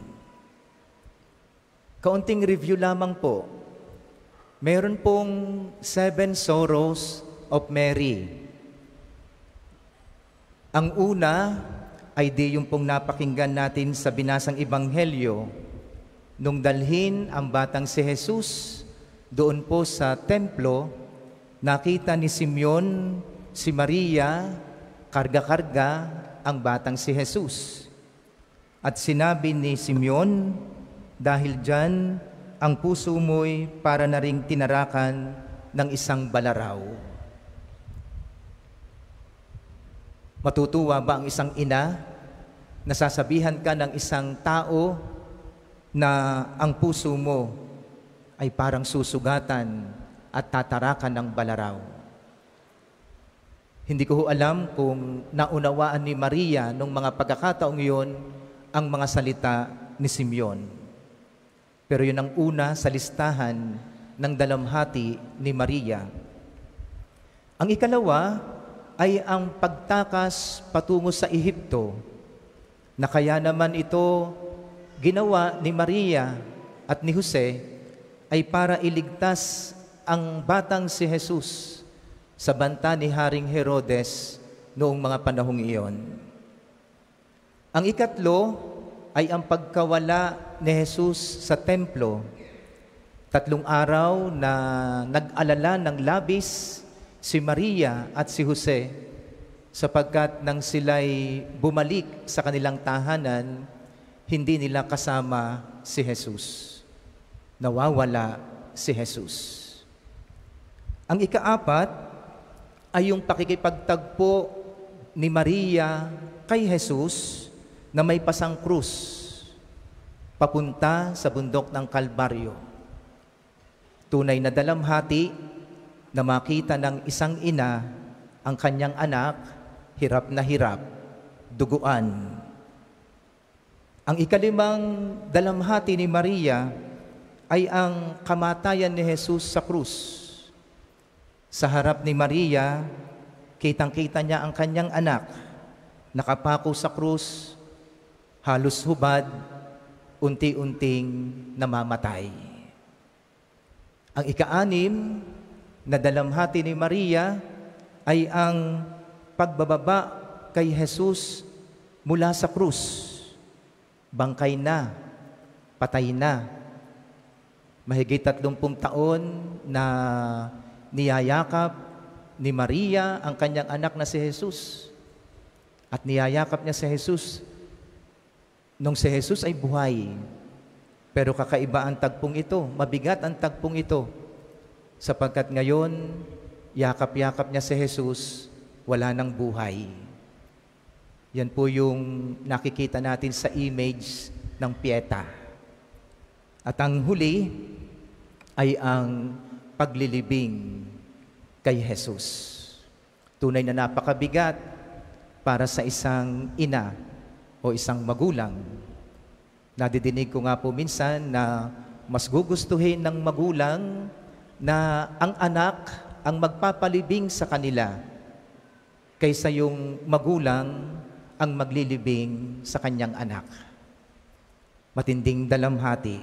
Kaunting review lamang po. Meron pong 7 sorrows of Mary. Ang una ay di yung pong napakinggan natin sa binasang ebanghelyo, nung dalhin ang batang si Jesus doon po sa templo, nakita ni Simeon si Maria, karga-karga ang batang si Jesus. At sinabi ni Simeon, dahil dyan, ang puso mo'y para na ring tinarakan ng isang balaraw. Matutuwa ba ang isang ina na sasabihan ka ng isang tao na ang puso mo ay parang susugatan at tatarakan ng balaraw. Hindi ko alam kung naunawaan ni Maria nung mga pagkakataong iyon ang mga salita ni Simeon. Pero yun ang una sa listahan ng dalamhati ni Maria. Ang ikalawa ay ang pagtakas patungo sa Ehipto, na kaya naman ito ginawa ni Maria at ni Jose ay para iligtas ang batang si Jesus sa banta ni Haring Herodes noong mga panahong iyon. Ang ikatlo ay ang pagkawala ni Jesus sa templo. 3 araw na nag-alala ng labis si Maria at si Jose sapagkat nang sila'y bumalik sa kanilang tahanan, hindi nila kasama si Jesus. Nawawala si Jesus. Ang ikaapat ay yung pakikipagtagpo ni Maria kay Jesus na may pasang krus papunta sa bundok ng Kalbaryo. Tunay na dalamhati na makita ng isang ina ang kanyang anak, hirap na hirap, duguan. Ang ikalimang dalamhati ni Maria ay ang kamatayan ni Jesus sa krus. Sa harap ni Maria, kitang-kita niya ang kanyang anak, nakapako sa krus, halos hubad, unti-unting namamatay. Ang ika-anim na dalamhati ni Maria ay ang pagbababa kay Jesus mula sa krus. Bangkay na, patay na. Mahigit 30 taon na niyayakap ni Maria ang kanyang anak na si Jesus. At niyayakap niya si Jesus nung si Jesus ay buhay. Pero kakaiba ang tagpong ito, mabigat ang tagpong ito. Sapagkat ngayon, yakap-yakap niya si Jesus, wala nang buhay. Yan po yung nakikita natin sa image ng Pieta. At ang huli ay ang paglilibing kay Jesus. Tunay na napakabigat para sa isang ina o isang magulang. Nadidinig ko nga po minsan na mas gugustuhin ng magulang na ang anak ang magpapalibing sa kanila kaysa yung magulang ang maglilibing sa kanyang anak. Matinding dalamhati.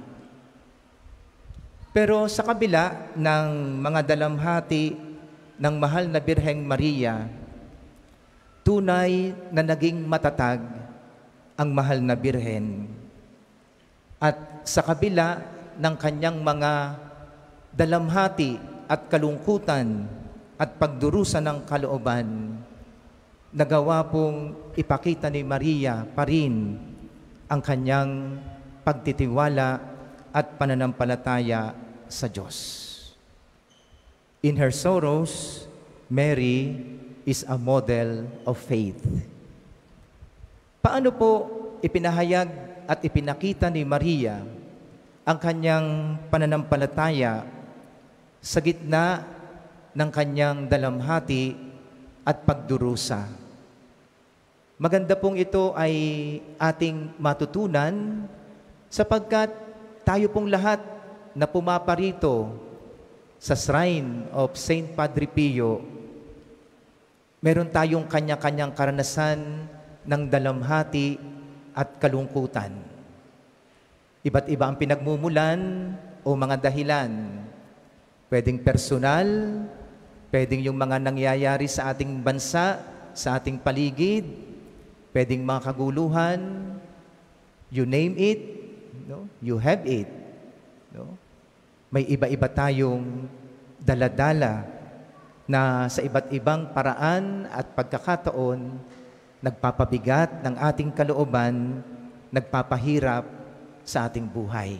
Pero sa kabila ng mga dalamhati ng mahal na Birheng Maria, tunay na naging matatag ang mahal na Birhen. At sa kabila ng kanyang mga dalamhati at kalungkutan at pagdurusa ng kalooban, nagawa pong ipakita ni Maria pa rin ang kanyang pagtitiwala at pananampalataya sa Diyos. In her sorrows, Mary is a model of faith. Paano po ipinahayag at ipinakita ni Maria ang kanyang pananampalataya sa gitna ng kanyang dalamhati at pagdurusa? Maganda pong ito ay ating matutunan sapagkat tayo pong lahat na pumaparito sa Shrine of Saint Padre Pio, meron tayong kanya-kanyang karanasan ng dalamhati at kalungkutan. Iba't iba ang pinagmumulan o mga dahilan. Pwedeng personal, pwedeng yung mga nangyayari sa ating bansa, sa ating paligid, pwedeng mga kaguluhan, you name it, no? You have it. No? May iba-iba tayong daladala na sa iba't ibang paraan at pagkakataon nagpapabigat ng ating kalooban, nagpapahirap sa ating buhay.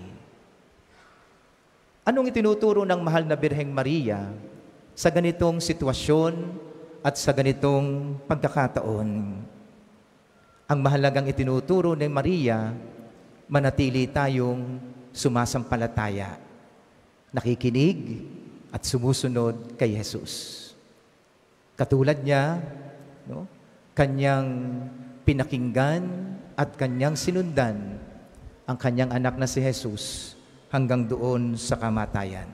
Anong itinuturo ng mahal na Birheng Maria sa ganitong sitwasyon at sa ganitong pagkakataon? Ang mahalagang itinuturo ni Maria, manatili tayong sumasampalataya. nakikinig at sumusunod kay Jesus. Katulad niya, kanyang pinakinggan at kanyang sinundan ang kanyang anak na si Jesus hanggang doon sa kamatayan.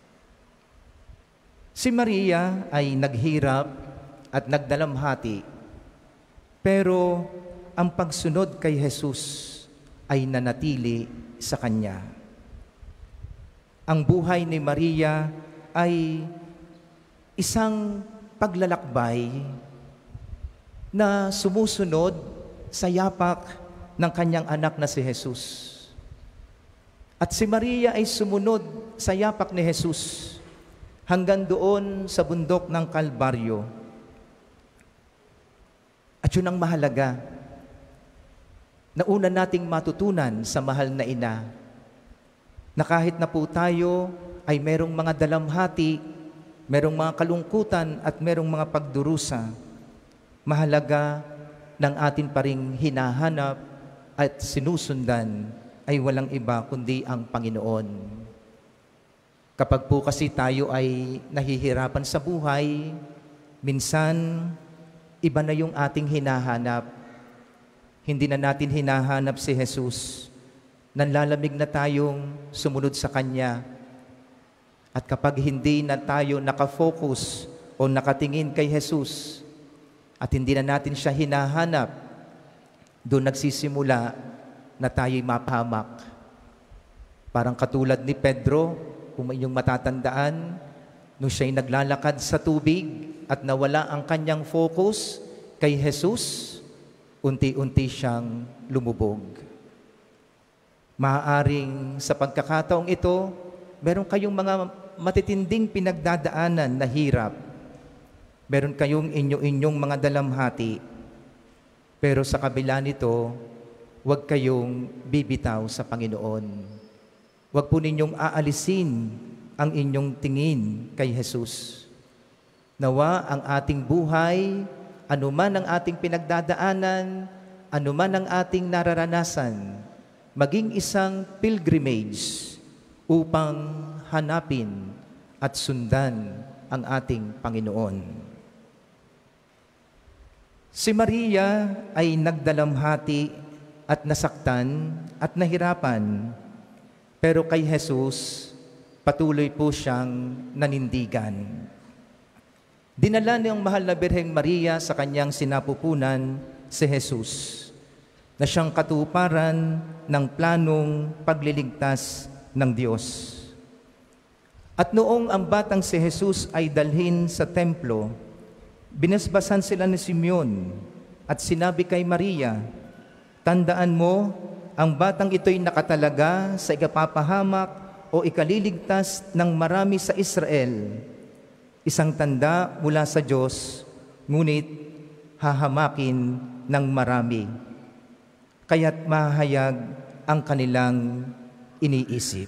Si Maria ay naghirap at nagdalamhati, pero ang pagsunod kay Jesus ay nanatili sa kanya. Ang buhay ni Maria ay isang paglalakbay na sumusunod sa yapak ng kanyang anak na si Jesus. At si Maria ay sumunod sa yapak ni Jesus hanggang doon sa bundok ng Kalbaryo. At yun ang mahalaga na una nating matutunan sa mahal na ina, na kahit na po tayo ay merong mga dalamhati, merong mga kalungkutan at merong mga pagdurusa, mahalaga ng atin pa ring hinahanap at sinusundan ay walang iba kundi ang Panginoon. Kapag po kasi tayo ay nahihirapan sa buhay, minsan iba na yung ating hinahanap. Hindi na natin hinahanap si Jesus. Nanlalamig na tayong sumunod sa Kanya. At kapag hindi na tayo nakafocus o nakatingin kay Jesus at hindi na natin siya hinahanap, doon nagsisimula na tayo'y mapahamak. Parang katulad ni Pedro, kung inyong matatandaan, nung siya'y naglalakad sa tubig at nawala ang kanyang focus kay Jesus, unti-unti siyang lumubog. Maaaring sa pagkakataong ito, meron kayong mga matitinding pinagdadaanan na hirap. Meron kayong inyong mga dalamhati. Pero sa kabila nito, huwag kayong bibitaw sa Panginoon. Huwag po ninyong aalisin ang inyong tingin kay Jesus. Nawa ang ating buhay, anuman ang ating pinagdadaanan, anuman ang ating nararanasan, maging isang pilgrimage upang hanapin at sundan ang ating Panginoon. Si Maria ay nagdalamhati at nasaktan at nahirapan, pero kay Jesus, patuloy po siyang nanindigan. Dinala niyang mahal na Birheng Maria sa kanyang sinapupunan si Jesus, na siyang katuparan ng planong pagliligtas ng Diyos. At noong ang batang si Jesus ay dalhin sa templo, binasbasan sila ni Simeon at sinabi kay Maria, "Tandaan mo, ang batang ito'y nakatalaga sa ikapapahamak o ikaliligtas ng marami sa Israel. Isang tanda mula sa Diyos, ngunit hahamakin ng marami. Kaya't mahayag ang kanilang iniisip."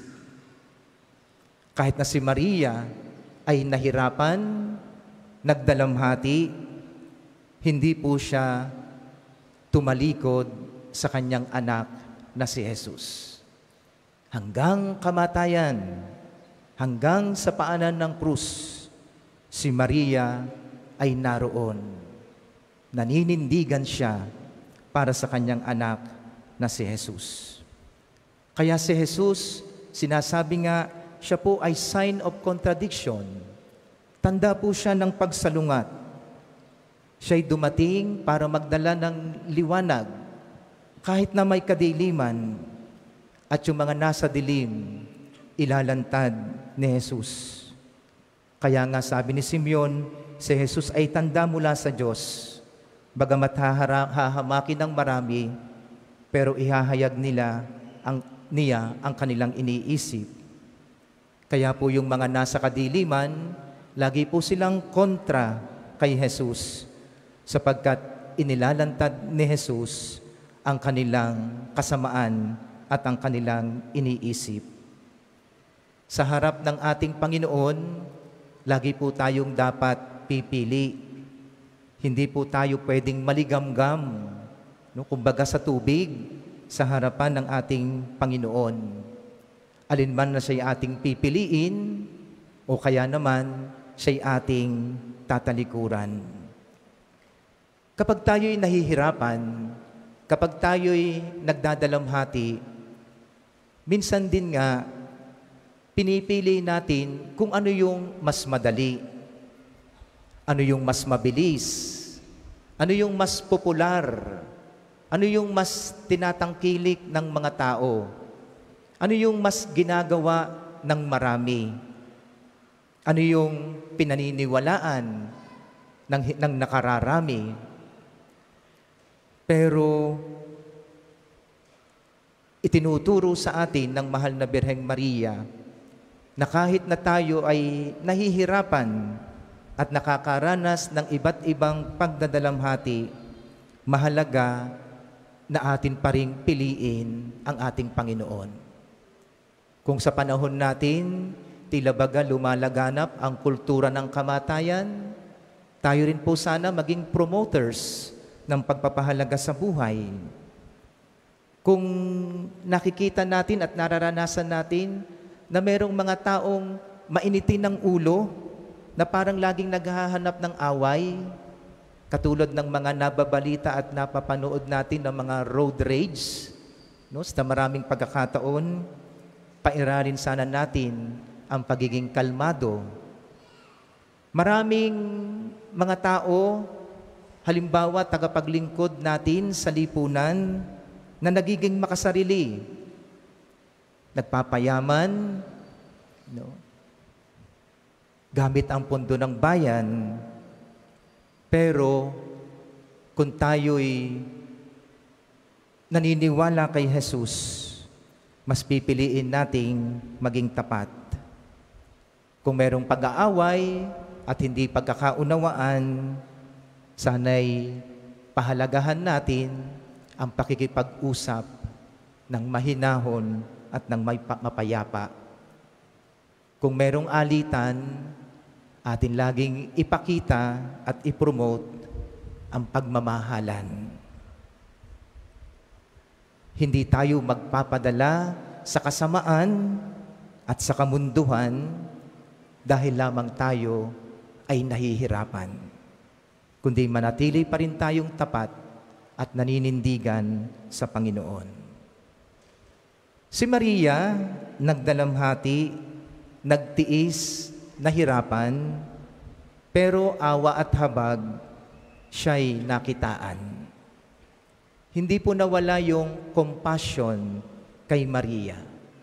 Kahit na si Maria ay nahirapan, nagdalamhati, hindi po siya tumalikod sa kanyang anak na si Jesus. Hanggang kamatayan, hanggang sa paanan ng krus, si Maria ay naroon. Naninindigan siya para sa kanyang anak na si Jesus. Kaya si Jesus, sinasabi nga, siya po ay sign of contradiction. Tanda po siya ng pagsalungat. Siya'y dumating para magdala ng liwanag, kahit na may kadiliman, at yung mga nasa dilim, ilalantad ni Jesus. Kaya nga sabi ni Simeon, si Jesus ay tanda mula sa Diyos, bagamat hahamakin ng marami, pero ihahayag niya ang kanilang iniisip. Kaya po yung mga nasa kadiliman, lagi po silang kontra kay Jesus, sapagkat inilalantad ni Jesus ang kanilang kasamaan at ang kanilang iniisip. Sa harap ng ating Panginoon, lagi po tayong dapat pipili. Hindi po tayo pwedeng maligamgam, kumbaga sa tubig, sa harapan ng ating Panginoon. Alinman na siya'y ating pipiliin o kaya naman siya'y ating tatalikuran. Kapag tayo'y nahihirapan, kapag tayo'y nagdadalamhati, minsan din nga, pinipili natin kung ano yung mas madali, ano yung mas mabilis, ano yung mas popular, ano yung mas tinatangkilik ng mga tao, ano yung mas ginagawa ng marami, ano yung pinaniniwalaan ng nakararami. Pero itinuturo sa atin ng mahal na Birheng Maria na kahit na tayo ay nahihirapan at nakakaranas ng iba't ibang pagdadalamhati, mahalaga na atin pa ring piliin ang ating Panginoon. Kung sa panahon natin, tila baga lumalaganap ang kultura ng kamatayan, tayo rin po sana maging promoters ng pagpapahalaga sa buhay. Kung nakikita natin at nararanasan natin na merong mga taong mainitin ng ulo, na parang laging naghahanap ng away, katulad ng mga nababalita at napapanood natin ng mga road rage, no? Sa maraming pagkakataon, pairalin sana natin ang pagiging kalmado. Maraming mga tao, halimbawa tagapaglingkod natin sa lipunan, na nagiging makasarili, nagpapayaman, no? Gamit ang pondo ng bayan. Pero kung tayo'y naniniwala kay Jesus, mas pipiliin nating maging tapat. Kung merong pag-aaway at hindi pagkakaunawaan, sana'y pahalagahan natin ang pakikipag-usap ng mahinahon at ng mapayapa. Kung merong alitan, atin laging ipakita at ipromote ang pagmamahalan. Hindi tayo magpapadala sa kasamaan at sa kamunduhan dahil lamang tayo ay nahihirapan, kundi manatili pa rin tayong tapat at naninindigan sa Panginoon. Si Maria, nagdalamhati, nagtiis, nahirapan, pero awa at habag, siya'y nakitaan. Hindi po nawala yung compassion kay Maria.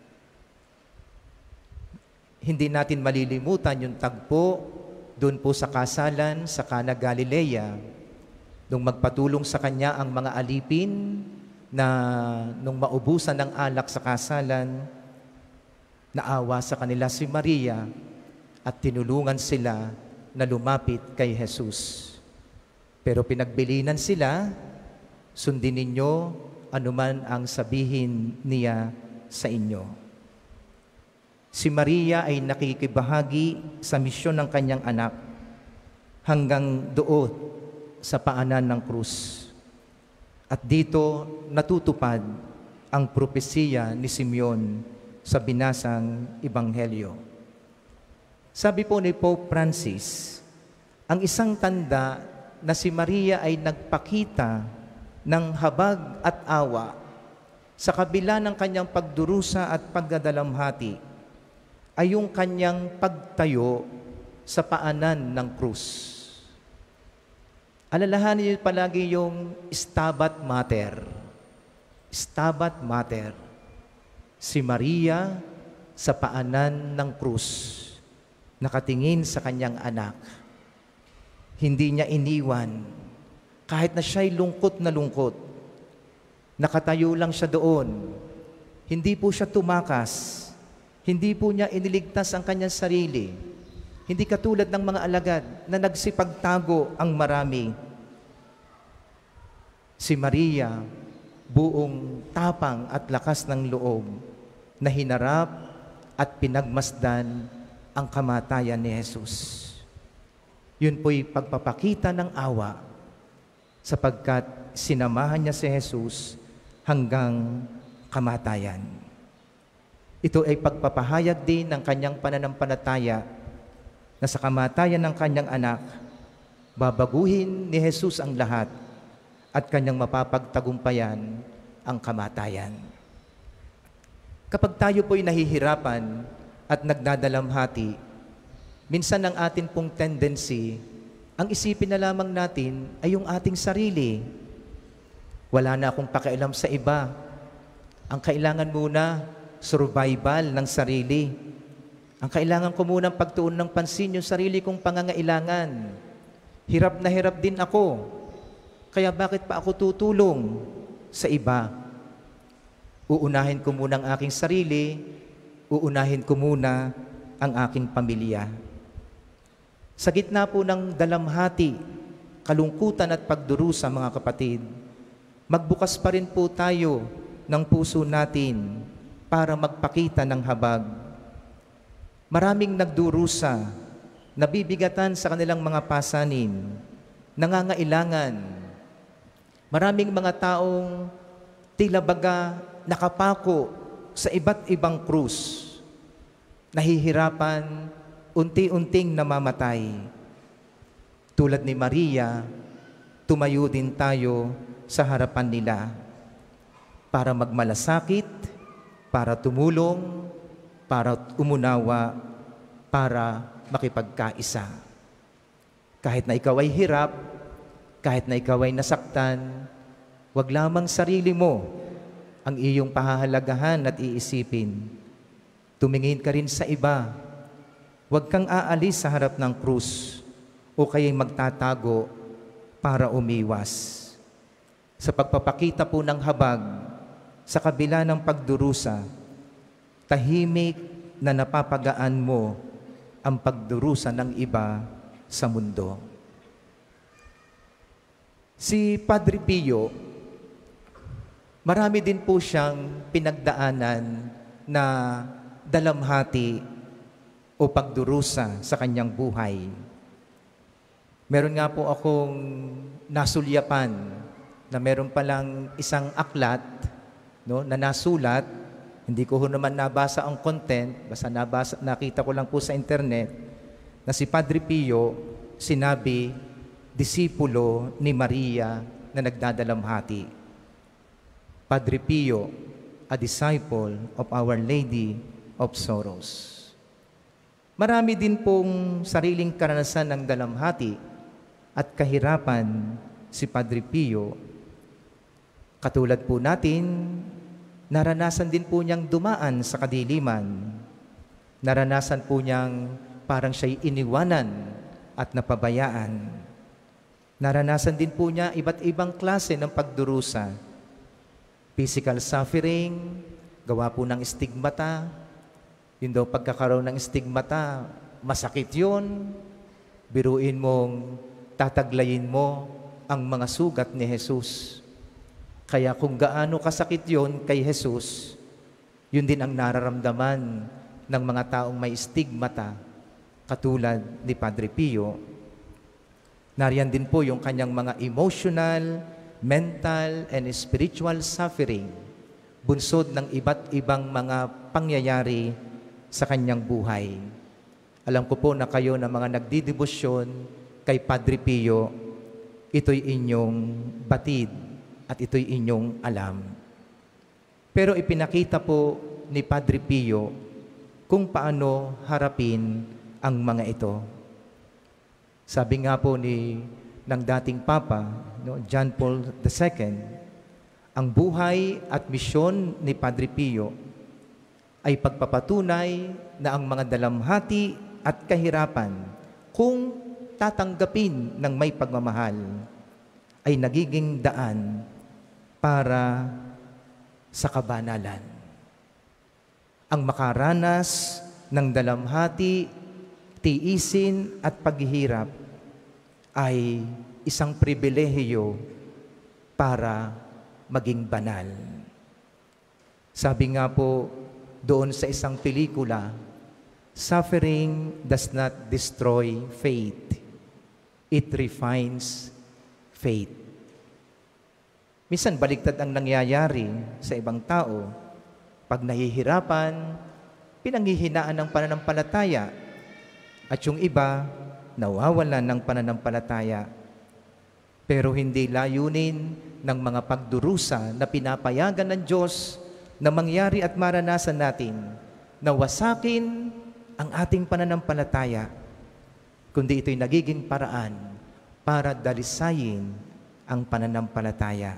Hindi natin malilimutan yung tagpo doon po sa kasalan sa Cana Galilea, nung magpatulong sa kanya ang mga alipin na nung maubusan ng alak sa kasalan, naawa sa kanila si Maria at tinulungan sila na lumapit kay Jesus. Pero pinagbilinan sila, sundin ninyo anuman ang sabihin niya sa inyo. Si Maria ay nakikibahagi sa misyon ng kanyang anak hanggang doon sa paanan ng krus. At dito natutupad ang propesiya ni Simeon sa binasang Ebanghelyo. Sabi po ni Pope Francis, ang isang tanda na si Maria ay nagpakita ng habag at awa sa kabila ng kanyang pagdurusa at pagdadalamhati ay yung kanyang pagtayo sa paanan ng krus. Alalahanin niyo palagi yung Stabat Mater. Stabat Mater. Si Maria sa paanan ng krus, nakatingin sa kanyang anak. Hindi niya iniwan. Kahit na siya'y lungkot na lungkot, nakatayo lang siya doon. Hindi po siya tumakas. Hindi po niya iniligtas ang kanyang sarili. Hindi katulad ng mga alagad na nagsipagtago ang marami. Si Maria, buong tapang at lakas ng loob, na hinarap at pinagmasdan ang kamatayan ni Jesus. Yun po'y pagpapakita ng awa, sapagkat sinamahan niya si Jesus hanggang kamatayan. Ito ay pagpapahayag din ng kanyang pananampalataya na sa kamatayan ng kanyang anak, babaguhin ni Jesus ang lahat at kanyang mapapagtagumpayan ang kamatayan. Kapag tayo po'y nahihirapan at nagdadalamhati, minsan ang atin pong tendency, ang isipin na lamang natin ay yung ating sarili. Wala na akong pakialam sa iba. Ang kailangan muna, survival ng sarili. Ang kailangan ko munang pagtuon ng pansin yung sarili kong pangangailangan. Hirap na hirap din ako. Kaya bakit pa ako tutulong sa iba? Uunahin ko muna ang aking sarili, uunahin ko muna ang aking pamilya. Sa gitna po ng dalamhati, kalungkutan at pagdurusa, mga kapatid, magbukas pa rin po tayo ng puso natin para magpakita ng habag. Maraming nagdurusa, nabibigatan sa kanilang mga pasanin, nangangailangan. Maraming mga taong tila baga nakapako sa iba't ibang krus, nahihirapan, unti-unting namamatay. Tulad ni Maria, tumayo din tayo sa harapan nila para magmalasakit, para tumulong, para umunawa, para makipagkaisa. Kahit na ikaw ay hirap, kahit na ikaw ay nasaktan, wag lamang sarili mo ang iyong pahahalagahan at iisipin. Tumingin ka rin sa iba. Huwag kang aalis sa harap ng krus o kaya'y magtatago para umiwas. Sa pagpapakita po ng habag, sa kabila ng pagdurusa, tahimik na napapagaan mo ang pagdurusa ng iba sa mundo. Si Padre Pio, marami din po siyang pinagdaanan na dalamhati o pagdurusa sa kanyang buhay. Meron nga po akong nasulyapan na meron palang isang aklat, no, na nasulat. Hindi ko naman nabasa ang content, basta nakita ko lang po sa internet, na si Padre Pio sinabi, disipulo ni Maria na nagdadalamhati. Padre Pio, a disciple of Our Lady of Sorrows. Marami din pong sariling karanasan ng dalamhati at kahirapan si Padre Pio. Katulad po natin, naranasan din po niyang dumaan sa kadiliman. Naranasan po niyang parang siya'y iniwanan at napabayaan. Naranasan din po niya iba't ibang klase ng pagdurusa. Physical suffering, gawa po ng stigmata. Yun daw, pagkakaroon ng stigmata, masakit yun. Biruin mong tataglayin mo ang mga sugat ni Jesus. Kaya kung gaano kasakit yun kay Jesus, yun din ang nararamdaman ng mga taong may stigmata, katulad ni Padre Pio. Nariyan din po yung kanyang mga emotional, mental, and spiritual suffering, bunsod ng iba't ibang mga pangyayari sa kanyang buhay. Alam ko po na kayo na mga nagdidebosyon kay Padre Pio, ito'y inyong batid at ito'y inyong alam. Pero ipinakita po ni Padre Pio kung paano harapin ang mga ito. Sabi nga po ng dating Papa, John Paul II, ang buhay at misyon ni Padre Pio ay pagpapatunay na ang mga dalamhati at kahirapan, kung tatanggapin ng may pagmamahal, ay nagiging daan para sa kabanalan. Ang makaranas ng dalamhati, tiisin at paghihirap ay isang pribilehiyo para maging banal. Sabi nga po doon sa isang pelikula, suffering does not destroy faith. It refines faith. Minsan baliktad ang nangyayari sa ibang tao. Pag nahihirapan, pinanghihinaan ng pananampalataya at yung iba nawawalan ng pananampalataya. Pero hindi layunin ng mga pagdurusa na pinapayagan ng Diyos na mangyari at maranasan natin na wasakin ang ating pananampalataya, kundi ito'y nagiging paraan para dalisayin ang pananampalataya.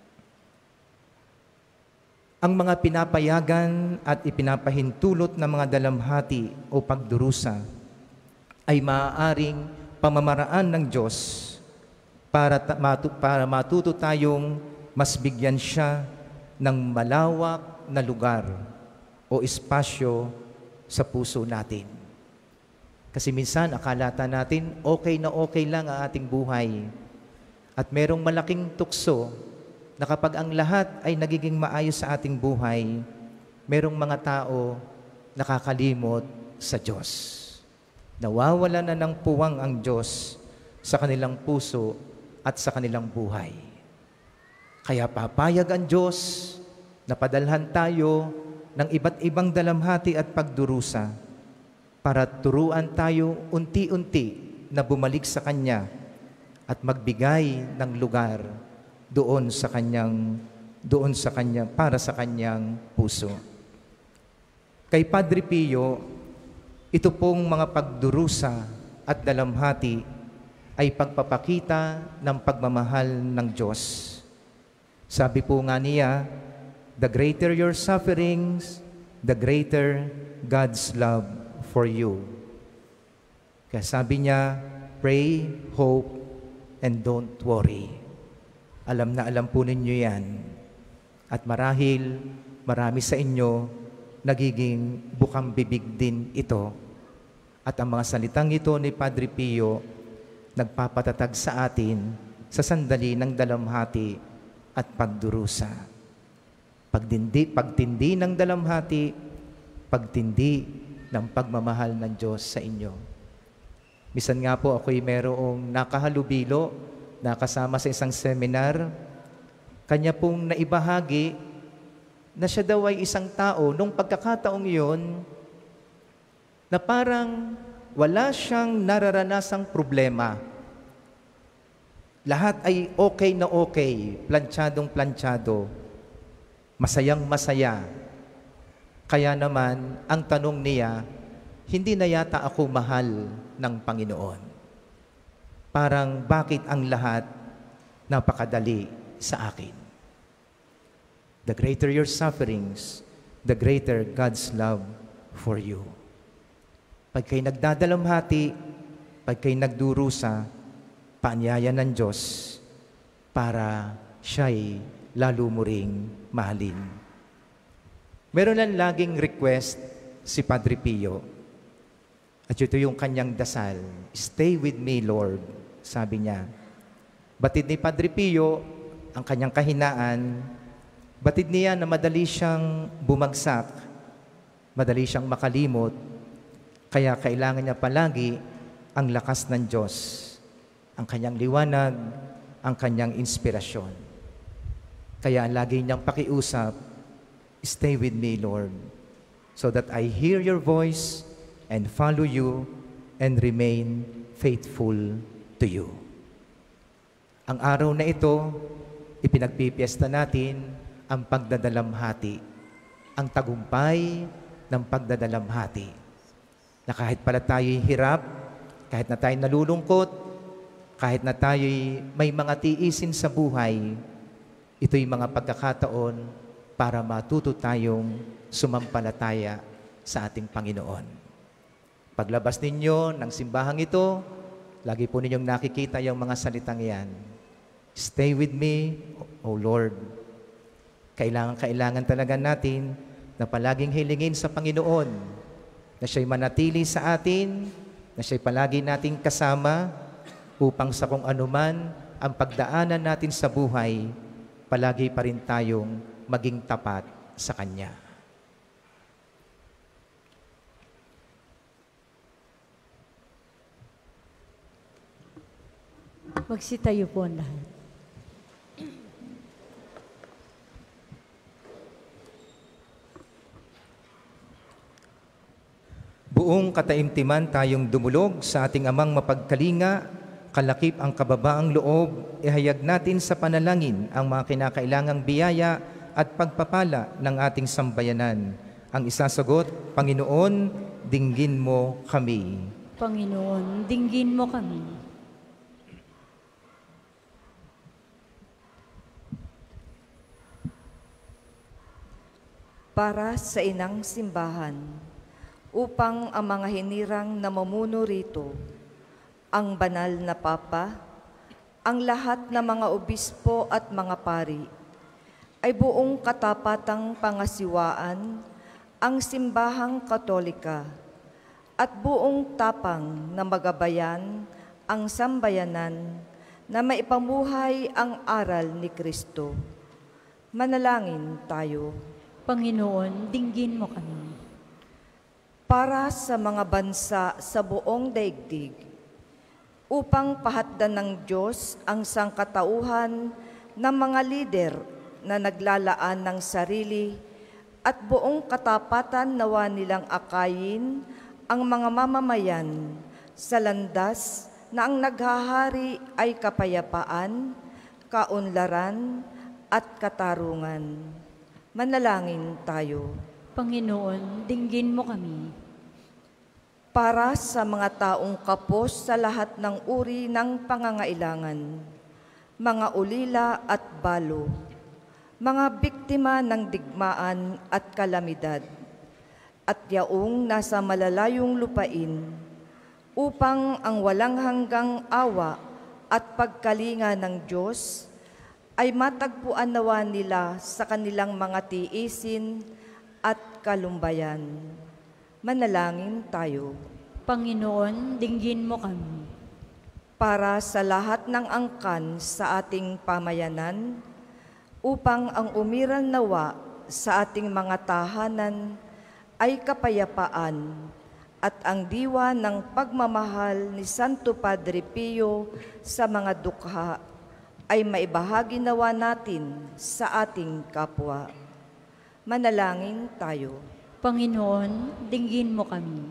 Ang mga pinapayagan at ipinapahintulot ng mga dalamhati o pagdurusa ay maaaring pamamaraan ng Diyos para matuto tayong mas bigyan siya ng malawak na lugar o espasyo sa puso natin. Kasi minsan akalata natin okay na okay lang ang ating buhay at merong malaking tukso na kapag ang lahat ay nagiging maayos sa ating buhay, merong mga tao nakakalimot sa Diyos. Nawawala na ng puwang ang Diyos sa kanilang puso at sa kanilang buhay. Kaya papayag ang Diyos na padalhan tayo ng iba't ibang dalamhati at pagdurusa para turuan tayo unti-unti na bumalik sa Kanya at magbigay ng lugar doon sa Kanya para sa Kanyang puso. Kay Padre Pio, ito pong mga pagdurusa at dalamhati ay pagpapakita ng pagmamahal ng Diyos. Sabi po nga niya, the greater your sufferings, the greater God's love for you. Kaya sabi niya, pray, hope, and don't worry. Alam na alam po ninyo yan. At marahil, marami sa inyo, nagiging bukang bibig din ito. At ang mga salitang ito ni Padre Pio, nagpapatatag sa atin sa sandali ng dalamhati at pagdurusa. Pagtindi ng dalamhati, pagtindi ng pagmamahal ng Diyos sa inyo. Misan nga po ako'y merong nakahalubilo, nakasama sa isang seminar, kanya pong naibahagi na siya daw ay isang tao nung pagkakataong iyon na parang wala siyang nararanasang problema. Lahat ay okay na okay, plantsadong plantsado, masayang masaya. Kaya naman, ang tanong niya, hindi na yata ako mahal ng Panginoon. Parang bakit ang lahat napakadali sa akin? The greater your sufferings, the greater God's love for you. Pag kayo nagdadalamhati, pag kayo nagdurusa, paanyaya ng Diyos para siya'y lalo mo ring mahalin. Meron lang laging request si Padre Pio. At ito yung kanyang dasal. Stay with me, Lord, sabi niya. Batid ni Padre Pio ang kanyang kahinaan. Batid niya na madali siyang bumagsak, madali siyang makalimot, kaya kailangan niya palagi ang lakas ng Diyos, ang kanyang liwanag, ang kanyang inspirasyon. Kaya lagi niyang pakiusap, stay with me, Lord, so that I hear your voice and follow you and remain faithful to you. Ang araw na ito, ipinagpipiesta natin ang pagdadalamhati, ang tagumpay ng pagdadalamhati. Na kahit pala tayo'y hirap, kahit na tayo'y nalulungkot, kahit na tayo'y may mga tiisin sa buhay, ito'y mga pagkakataon para matuto tayong sumampalataya sa ating Panginoon. Paglabas ninyo ng simbahang ito, lagi po ninyong nakikita yung mga salitang yan. Stay with me, O Lord. Kailangan talaga natin na palaging hilingin sa Panginoon na siya'y manatili sa atin, na siya'y palagi nating kasama upang sa kung anuman ang pagdaanan natin sa buhay, palagi pa rin tayong maging tapat sa Kanya. Magsitayo po ang lahat. buong kataimtiman tayong dumulog sa ating amang mapagkalinga, kalakip ang kababaang loob, ihayag natin sa panalangin ang mga kinakailangang biyaya at pagpapala ng ating sambayanan. Ang isasagot, Panginoon, dinggin mo kami. Panginoon, dinggin mo kami. Para sa inang simbahan, upang ang mga hinirang namumuno rito, ang banal na Papa, ang lahat ng mga obispo at mga pari, ay buong katapatang pangasiwaan ang simbahang Katolika at buong tapang na magabayan ang sambayanan na maipamuhay ang aral ni Kristo. Manalangin tayo. Panginoon, dinggin mo kami. Para sa mga bansa sa buong daigdig, upang pahatdan ng Diyos ang sangkatauhan ng mga lider na naglalaan ng sarili at buong katapatan nawa nilang akayin ang mga mamamayan sa landas na ang naghahari ay kapayapaan, kaunlaran at katarungan. Manalangin tayo. Panginoon, dinggin mo kami. Para sa mga taong kapos sa lahat ng uri ng pangangailangan, mga ulila at balo, mga biktima ng digmaan at kalamidad, at yaong nasa malalayong lupain, upang ang walang hanggang awa at pagkalinga ng Diyos ay matagpuan nawa nila sa kanilang mga tiisin at kalumbayan. Manalangin tayo. Panginoon, dinggin mo kami. Para sa lahat ng angkan sa ating pamayanan, upang ang umiral nawa sa ating mga tahanan ay kapayapaan at ang diwa ng pagmamahal ni Santo Padre Pio sa mga dukha ay maibahagi nawa natin sa ating kapwa. Manalangin tayo. Panginoon, dinggin mo kami.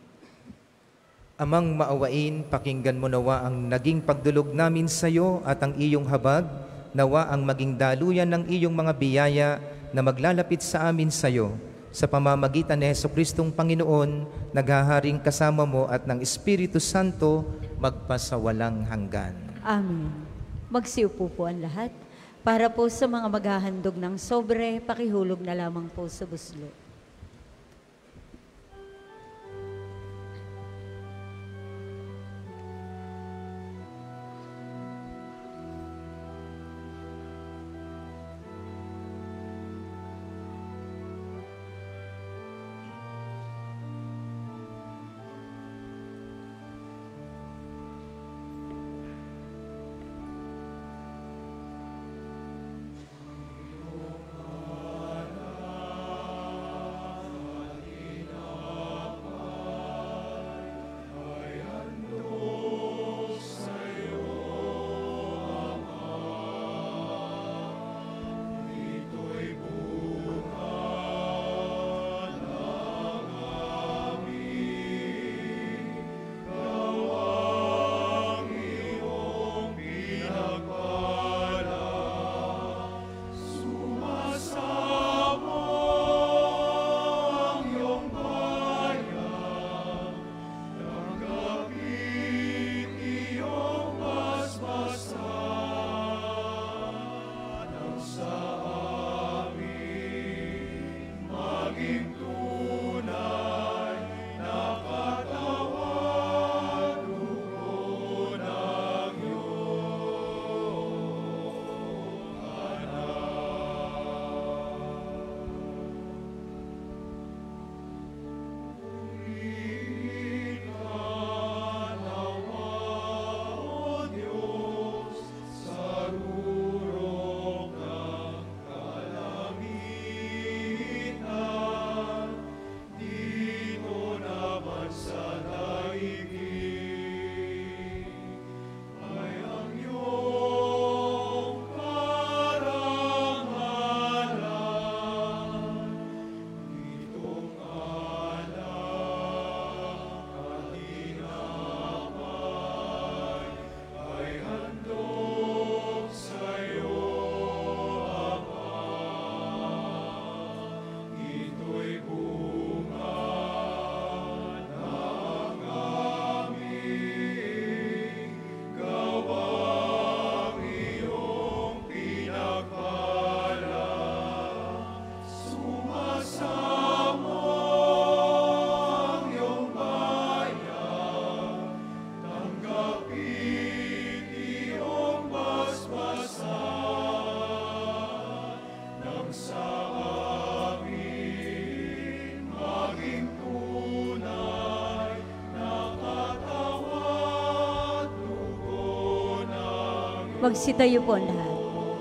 Amang maawain, pakinggan mo nawa ang naging pagdulog namin sa iyo at ang iyong habag, nawa ang maging daluyan ng iyong mga biyaya na maglalapit sa amin sa iyo. Sa pamamagitan ni Jesucristong Panginoon, naghaharing kasama mo at ng Espiritu Santo, magpasawalang hanggan. Amen. Magsiupo po ang lahat. Para po sa mga maghahandog ng sobre, pakihulog na lamang po sa buslo. sa amin maging tunay na katawan dugo ng Magsitayo po ang lahat.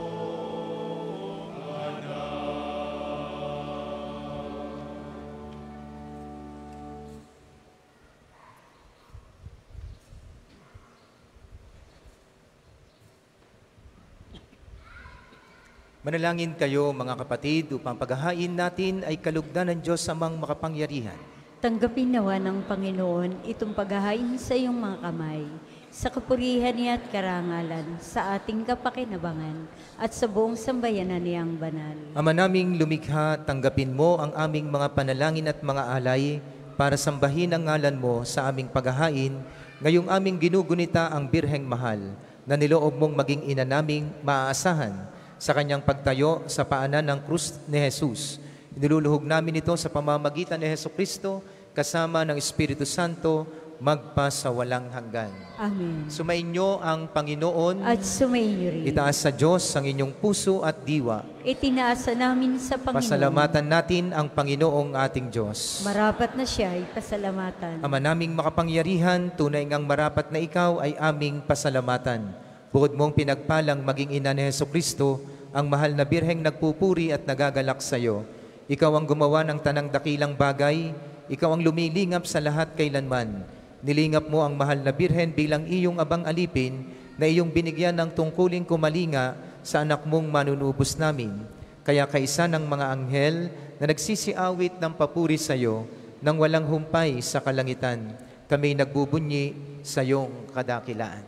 Manalangin kayo mga kapatid upang paghahain natin ay kalugdan ng Diyos Amang makapangyarihan. Tanggapin nawa ng Panginoon itong paghahain sa iyong mga kamay, sa kapurihan niya at karangalan, sa ating kapakinabangan, at sa buong sambayanan niyang banal. Ama naming lumikha, tanggapin mo ang aming mga panalangin at mga alay para sambahin ang ngalan mo sa aming paghahain, ngayong aming ginugunita ang Birheng Mahal, na niloob mong maging ina naming maaasahan sa kanyang pagtayo sa paanan ng krus ni Jesus. Iniluluhog namin ito sa pamamagitan ni Jesucristo kasama ng Espiritu Santo magpa sa walang hanggan. Amen. Sumainyo ang Panginoon At sumainyo rin. itaas sa Diyos ang inyong puso at diwa. Itinaasa namin sa Panginoon. Pasalamatan natin ang Panginoong ating Diyos. Marapat na siya ay pasalamatan. Ama naming makapangyarihan, tunay ngang marapat na ikaw ay aming pasalamatan. Bukod mong pinagpalang maging ina ni Jesucristo, ang mahal na birheng nagpupuri at nagagalak sa iyo. Ikaw ang gumawa ng tanang dakilang bagay, ikaw ang lumilingap sa lahat kailanman. Nilingap mo ang mahal na birhen bilang iyong abang alipin na iyong binigyan ng tungkuling kumalinga sa anak mong manunubos namin. Kaya kaisa ng mga anghel na nagsisiawit ng papuri sa iyo nang walang humpay sa kalangitan, kami nagbubunyi sa iyong kadakilaan.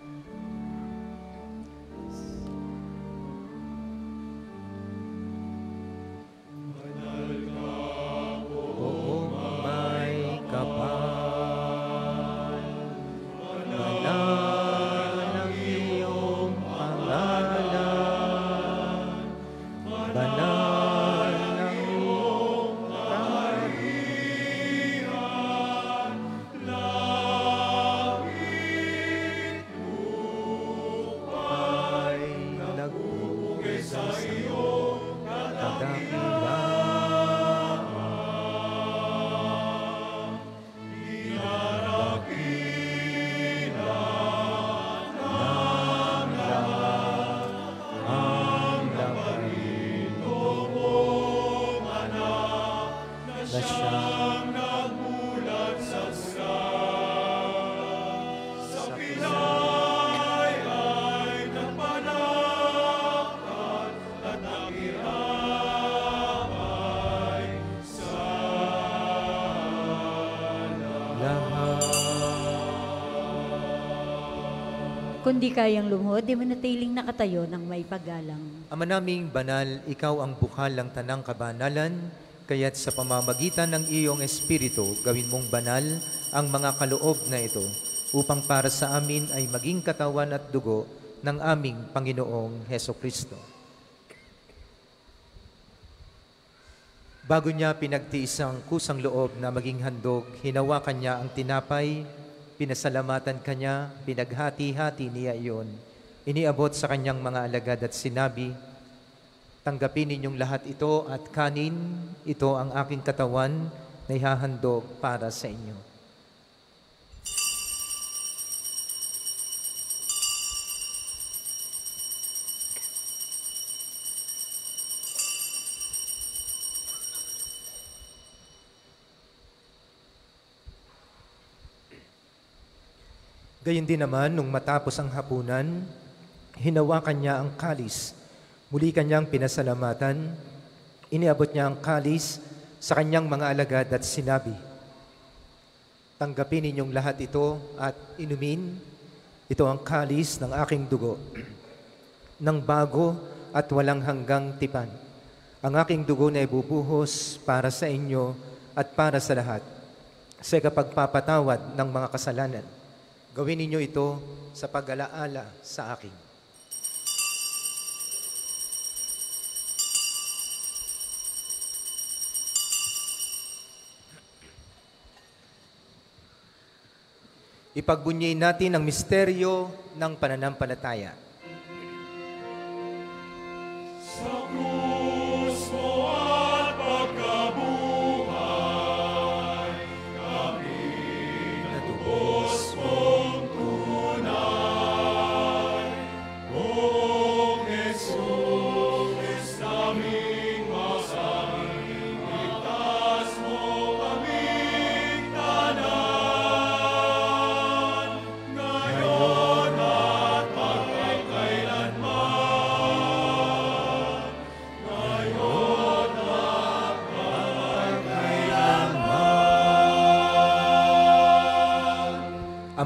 Kung di kayang lumuhod, di manatiling nakatayo ng may paggalang. Ama naming banal, ikaw ang bukal ng tanang kabanalan, kaya't sa pamamagitan ng iyong Espiritu, gawin mong banal ang mga kaloob na ito, upang para sa amin ay maging katawan at dugo ng aming Panginoong Hesukristo. Bago niya pinagtiis ang kusang loob na maging handog, hinawakan niya ang tinapay, pinasalamatan kanya, pinaghati-hati niya iyon. Iniabot sa kanyang mga alagad at sinabi, tanggapin ninyong lahat ito at kanin, ito ang aking katawan na ihahandog para sa inyo. Gayon din naman, nung matapos ang hapunan, hinawakan niya ang kalis. Muli kanyang pinasalamatan, iniabot niya ang kalis sa kanyang mga alagad at sinabi, tanggapin ninyong lahat ito at inumin. Ito ang kalis ng aking dugo, ng bago at walang hanggang tipan. Ang aking dugo na ibubuhos para sa inyo at para sa lahat, sa kapagpapatawad ng mga kasalanan. Gawin ninyo ito sa pag-alaala sa akin. Ipagbunyi natin ang misteryo ng pananampalataya. Sa krus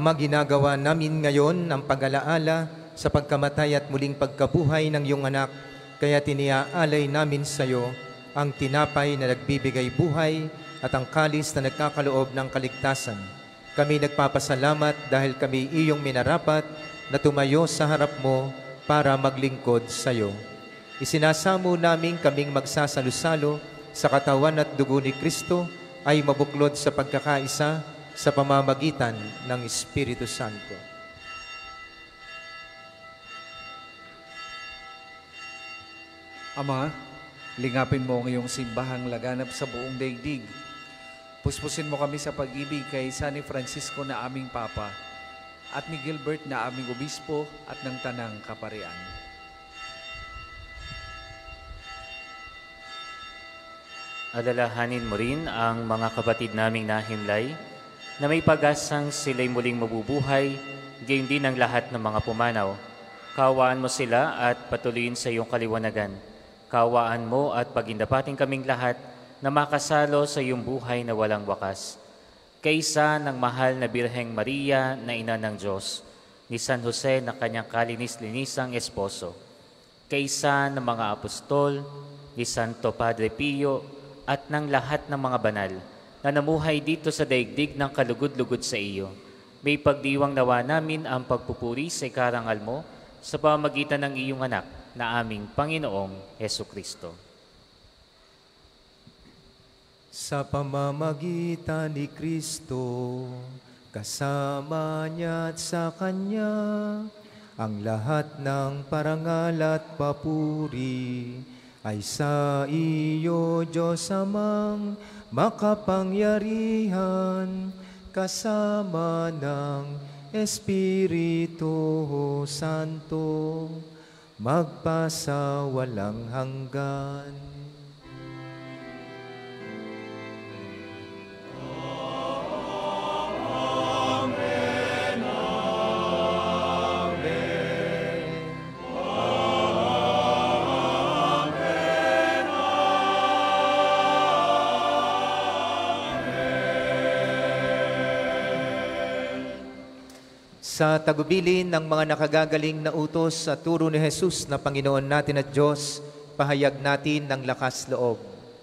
Ama, ginagawa namin ngayon ang pag-alaala sa pagkamatay at muling pagkabuhay ng iyong anak, kaya tiniaalay namin sa iyo ang tinapay na nagbibigay buhay at ang kalis na nagkakaloob ng kaligtasan. Kami nagpapasalamat dahil kami iyong minarapat na tumayo sa harap mo para maglingkod sa iyo. Isinasamo namin kaming magsasalo-salo sa katawan at dugo ni Kristo ay mabuklod sa pagkakaisa sa pamamagitan ng Espiritu Santo. Ama, lingapin mo ang iyong simbahang laganap sa buong daigdig. Puspusin mo kami sa pag-ibig kay San Francisco na aming Papa at ni Gilbert na aming Obispo at ng Tanang Kaparian. Alalahanin mo rin ang mga kapatid naming nahimlay na may pag-asang sila'y muling mabubuhay, gayon din ang lahat ng mga pumanaw. Kawaan mo sila at patuloyin sa iyong kaliwanagan. Kawaan mo at pagindapating kaming lahat na makasalo sa iyong buhay na walang wakas. Kaysa ng mahal na Birheng Maria na ina ng Diyos, ni San Jose na kanyang kalinis-linisang esposo, kaysa ng mga apostol, ni Santo Padre Pio, at ng lahat ng mga banal na namuhay dito sa daigdig ng kalugod-lugod sa iyo. May pagdiwang nawa namin ang pagpupuri sa ikarangal mo sa pamamagitan ng iyong anak na aming Panginoong Hesukristo. Sa pamamagitan ni Kristo, kasama niya at sa Kanya, ang lahat ng parangal at papuri ay sa iyo, Diyos Amang makapangyarihan, kasama ng Espiritu Santo, magpasa walang hanggan. Sa tagubilin ng mga nakagagaling na utos sa turo ni Jesus na Panginoon natin at Diyos, pahayag natin ng lakas loob.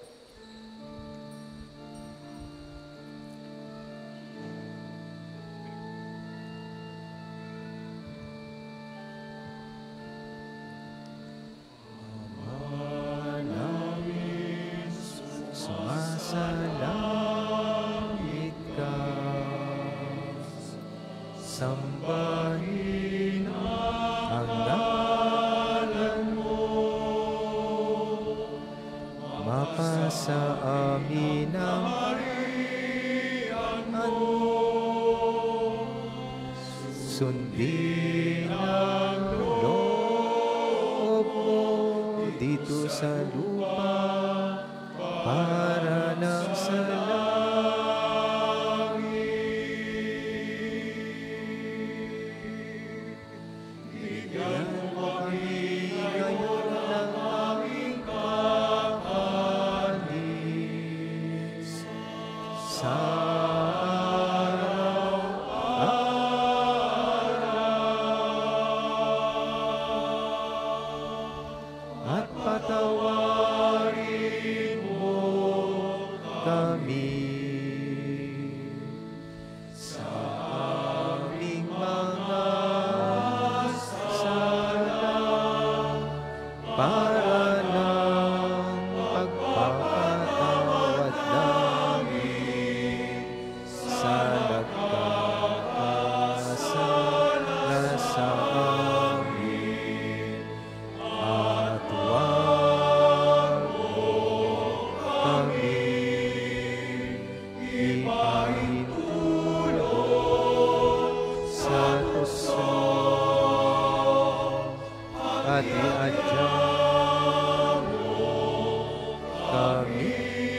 Sumasalangit ka, sambahin ang ngalan mo, mapasa amin ang kaharian mo, sundin ang loob mo dito sa lupa para ng salamat. At patawarin mo kami sa aming mga sala para ng pagpapatawad namin sa nagkakasala sa amin. At huwag mo kami ipahintulot sa kuso at iadya mo kami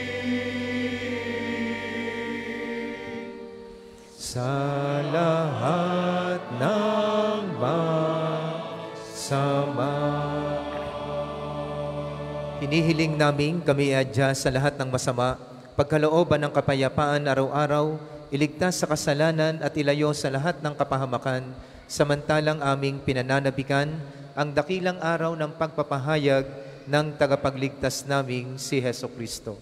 sa lahat ng masama. Hinihiling namin kami iadya sa lahat ng masama, pagkalooban ng kapayapaan araw-araw, iligtas sa kasalanan at ilayo sa lahat ng kapahamakan, samantalang aming pinananabikan ang dakilang araw ng pagpapahayag ng tagapagligtas naming si Heso Kristo.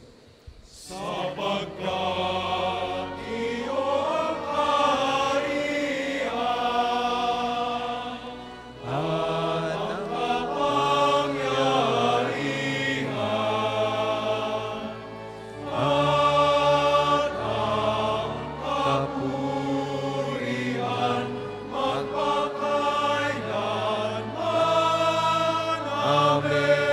Sapagkat iyong kaharian at ang kapangyarihan at ang kapurihan magpakailanman. Amen.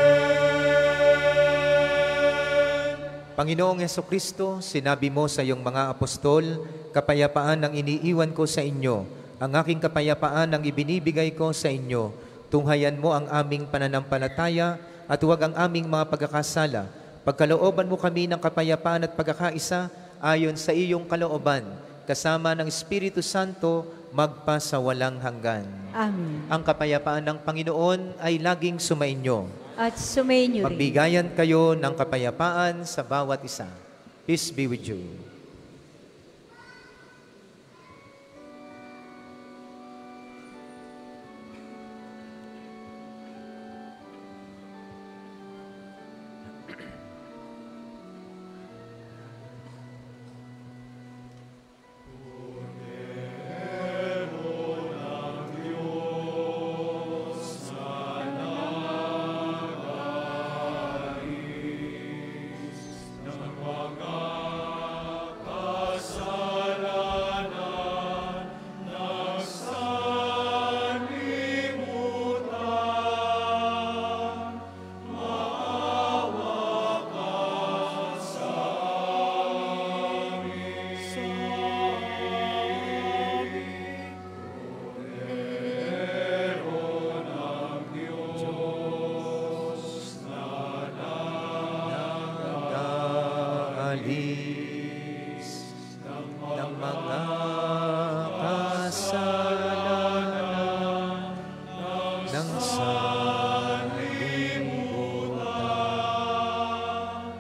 Panginoong Hesukristo, sinabi mo sa iyong mga apostol, kapayapaan ang iniiwan ko sa inyo, ang aking kapayapaan ang ibinibigay ko sa inyo. Tunghayan mo ang aming pananampalataya at huwag ang aming mga pagkakasala. Pagkalooban mo kami ng kapayapaan at pagkakaisa ayon sa iyong kalooban, kasama ng Espiritu Santo, magpasawalang hanggan. Amen. Ang kapayapaan ng Panginoon ay laging sumainyo. At sumainyo rin. Magbigayan kayo ng kapayapaan sa bawat isa. Peace be with you. Alis ng mga kasalanan ng sanlibutan.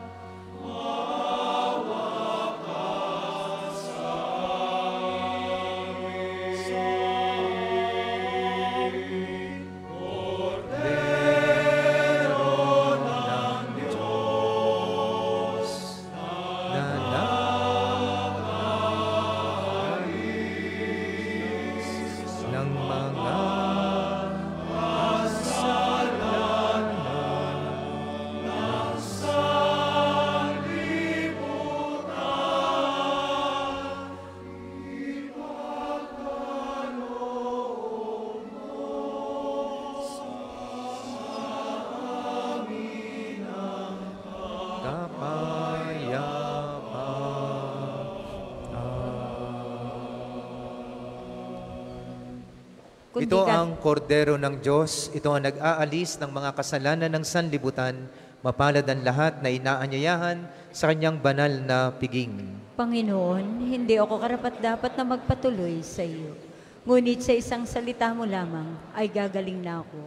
Cordero ng Diyos na nakalis ng mga kasalanan ng sanlibutan. Ipagkaloob mo sa amin ang Kundi Ito ka- ang kordero ng Diyos, ito ang nag-aalis ng mga kasalanan ng sanlibutan, mapalad ang lahat na inaanyayahan sa kanyang banal na piging. Panginoon, hindi ako karapat-dapat na magpatuloy sa iyo. Ngunit sa isang salita mo lamang ay gagaling na ako.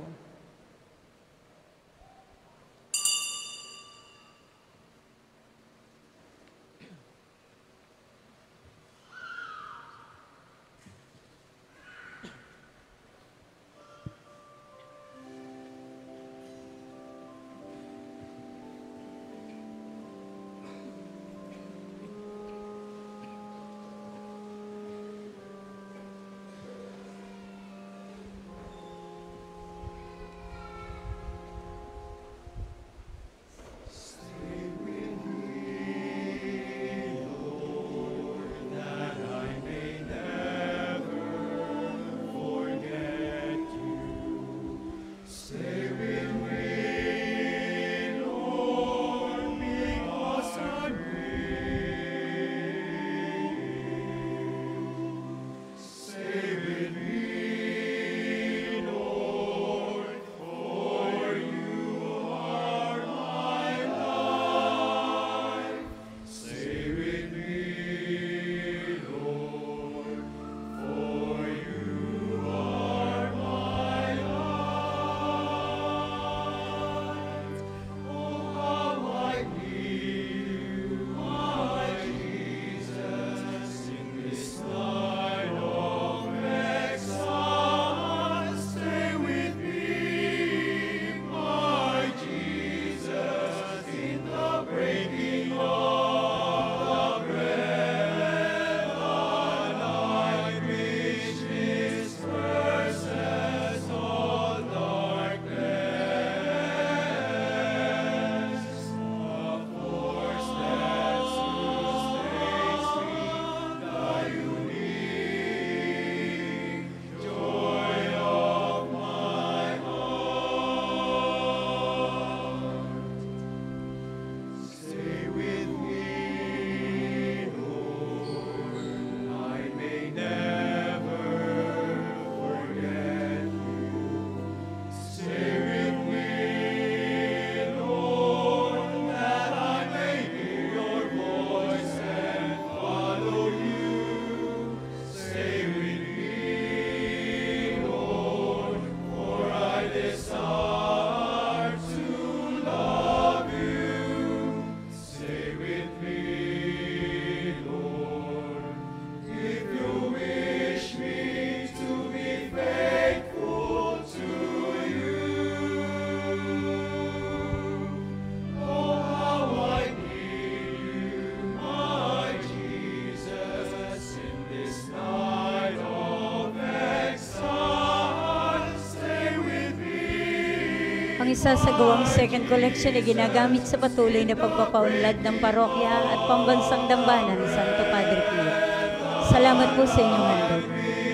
isasagawang second collection ay ginagamit sa patuloy na pagpapaunlad ng parokya at pambansang dambana ni Santo Padre Pio. Salamat po sa inyong handog.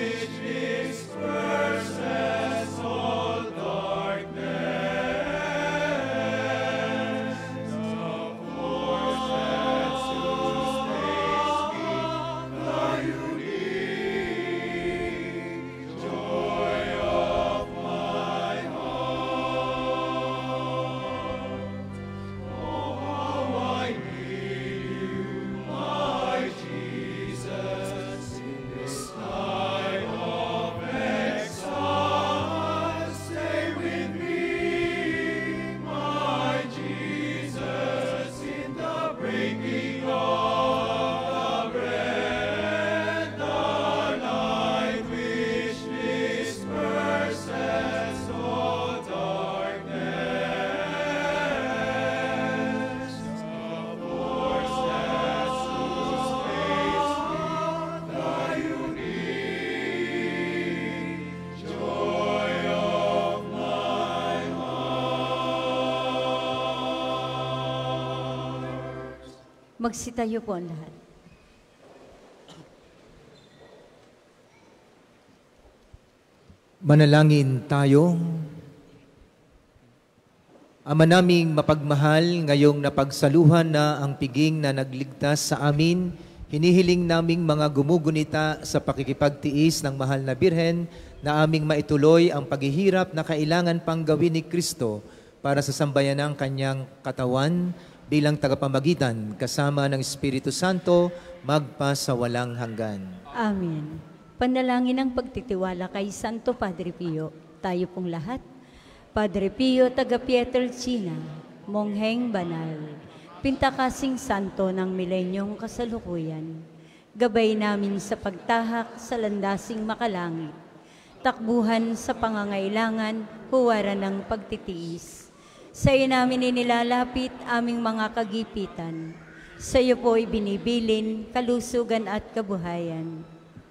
Magsitayo po ang lahat. Manalangin tayo. Ama naming mapagmahal, ngayong napagsaluhan na ang piging na nagligtas sa amin, hinihiling naming mga gumugunita sa pakikipagtiis ng mahal na Birhen na aming maituloy ang paghihirap na kailangan pang gawin ni Kristo para sa sambayan ng kanyang katawan bilang tagapamagitan kasama ng Espiritu Santo magpa sa walang hanggan. Amen. Panalangin ang pagtitiwala kay Santo Padre Pio. Tayo pong lahat. Padre Pio, taga Pietrelcina, mongheng banal, pintakasing santo ng milenyong kasalukuyan, gabay namin sa pagtahak sa landasing makalangit, takbuhan sa pangangailangan, huwaran ng pagtitiis. Sa iyo namin inilalapit aming mga kagipitan. Sa iyo po ibinibilin kalusugan at kabuhayan.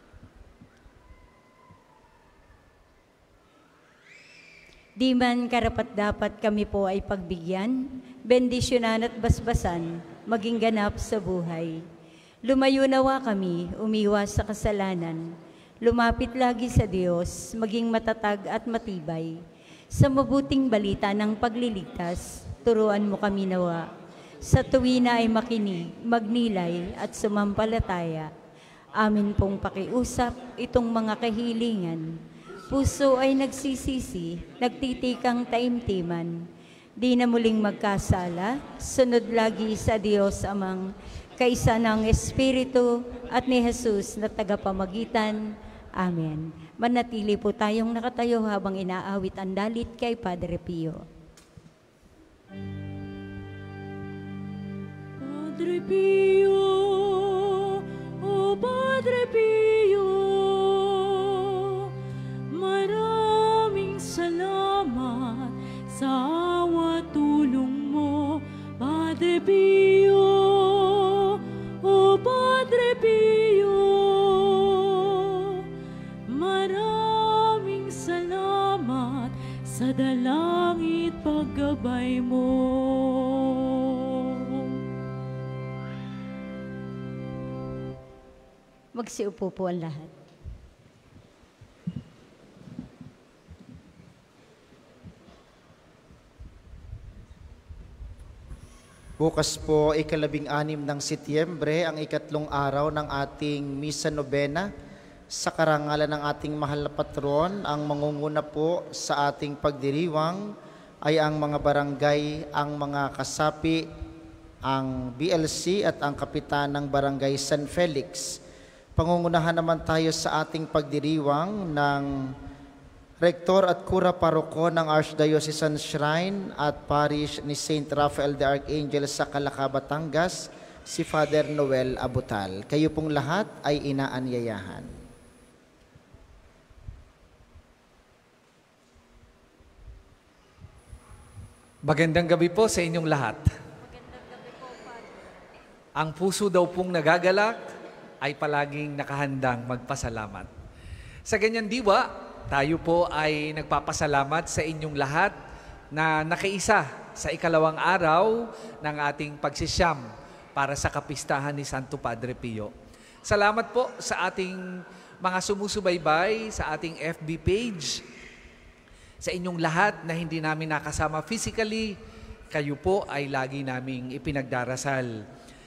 Di man karapat-dapat kami po ay pagbigyan, bendisyonan at basbasan, maging ganap sa buhay. Lumayo nawa kami, umiwas sa kasalanan, lumapit lagi sa Diyos, maging matatag at matibay. Sa mabuting balita ng pagliligtas, turuan mo kami nawa. Sa tuwi na ay makinig, magnilay at sumampalataya. Amin pong pakiusap itong mga kahilingan. Puso ay nagsisisi, nagtitikang taimtiman. Di na muling magkasala, sunod lagi sa Diyos Amang, kaisa ng Espiritu at ni Jesus na tagapamagitan. Amen. Manatili po tayong nakatayo habang inaawit ang dalit kay Padre Pio. Padre Pio, o Padre Pio, maraming salamat sa awa tulong mo. Padre Pio, o Padre Pio, maraming salamat sa dalangit paggabay mo. Magsiupo po ang lahat. Bukas po, 16 ng Setyembre, ang ikatlong araw ng ating Misa Nobena. Sa karangalan ng ating mahal na patron, ang mangunguna po sa ating pagdiriwang ay ang mga barangay, ang mga kasapi, ang BLC at ang kapitan ng Barangay San Felix. Pangungunahan naman tayo sa ating pagdiriwang ng Rektor at Kura Paroko ng Archdiocesan Shrine at Parish ni St. Raphael the Archangel sa Calaca, Batangas, si Father Noel Abutal. Kayo pong lahat ay inaanyayahan. Magandang gabi po sa inyong lahat. Magandang gabi po, Padre. Ang puso daw pong nagagalak ay palaging nakahandang magpasalamat. Sa ganyan diwa, tayo po ay nagpapasalamat sa inyong lahat na nakaisa sa ikalawang araw ng ating pagsisyam para sa kapistahan ni Santo Padre Pio. Salamat po sa ating mga sumusubaybay sa ating FB page, sa inyong lahat na hindi namin nakasama physically, kayo po ay lagi naming ipinagdarasal.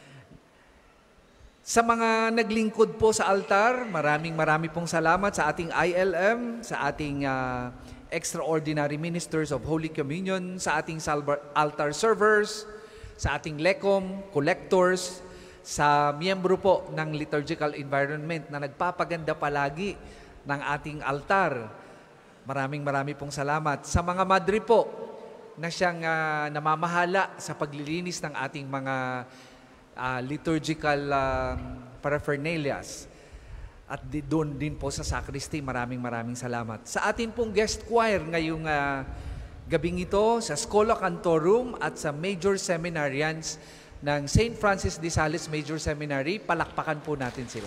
Sa mga naglingkod po sa altar, marami pong salamat sa ating ILM, sa ating Extraordinary Ministers of Holy Communion, sa ating altar servers, sa ating LECOM, collectors, sa miyembro po ng liturgical environment na nagpapaganda palagi ng ating altar. Marami pong salamat. Sa mga madre po na siyang namamahala sa paglilinis ng ating mga liturgical paraphernalias. At doon din po sa sacristy, maraming salamat. Sa atin pong guest choir ngayong gabing ito, sa Schola Cantorum at sa Major Seminarians ng St. Francis de Sales Major Seminary, palakpakan po natin sila.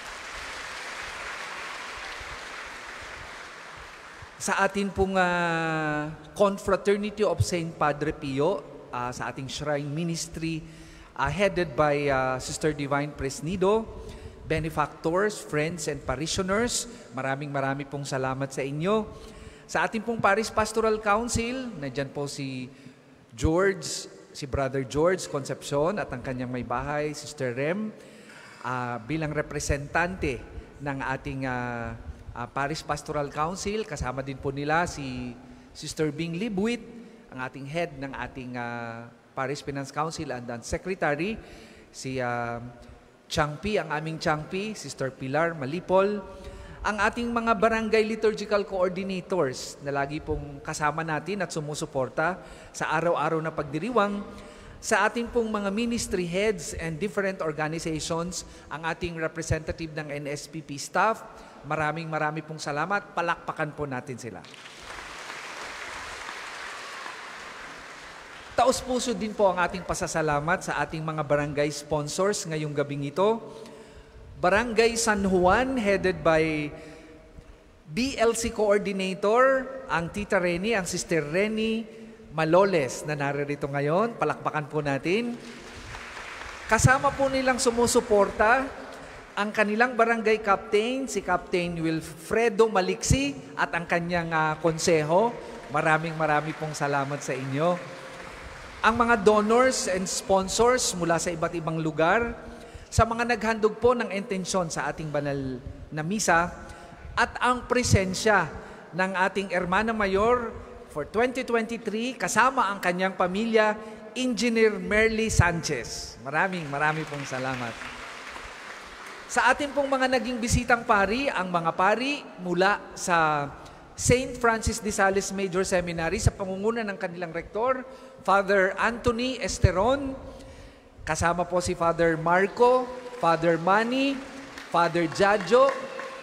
Sa atin pong Confraternity of St. Padre Pio, sa ating shrine ministry, headed by Sister Divine Presnido, benefactors, friends, and parishioners, maraming pong salamat sa inyo. Sa ating pong Parish Pastoral Council, nandyan po si Brother George Concepcion at ang kanyang may bahay, Sister Rem, bilang representante ng ating Parish Pastoral Council. Kasama din po nila si Sister Bing Libwit, ang ating head ng ating Parish Finance Council and Secretary, si Changpi, ang aming Changpi, Sister Pilar Malipol, ang ating mga barangay liturgical coordinators na lagi pong kasama natin at sumusuporta sa araw-araw na pagdiriwang, sa ating pong mga ministry heads and different organizations, ang ating representative ng NSPP staff, maraming pong salamat. Palakpakan po natin sila. Taos-puso din po ang ating pasasalamat sa ating mga barangay sponsors ngayong gabing ito. Barangay San Juan, headed by BLC Coordinator, ang Tita Reni, ang Sister Reni Maloles na naririto ngayon. Palakpakan po natin. Kasama po nilang sumusuporta ang kanilang barangay captain, si Captain Wilfredo Maliksi at ang kanyang konseho. Maraming pong salamat sa inyo. Ang mga donors and sponsors mula sa iba't ibang lugar, sa mga naghandog po ng intensyon sa ating banal na misa, at ang presensya ng ating Hermana Mayor for 2023 kasama ang kanyang pamilya, Engineer Merly Sanchez. Maraming pong salamat. Sa ating pong mga naging bisitang pari, ang mga pari mula sa St. Francis de Sales Major Seminary sa pangunguna ng kanilang rektor, Father Anthony Esteron, kasama po si Father Marco, Father Manny, Father Jajo,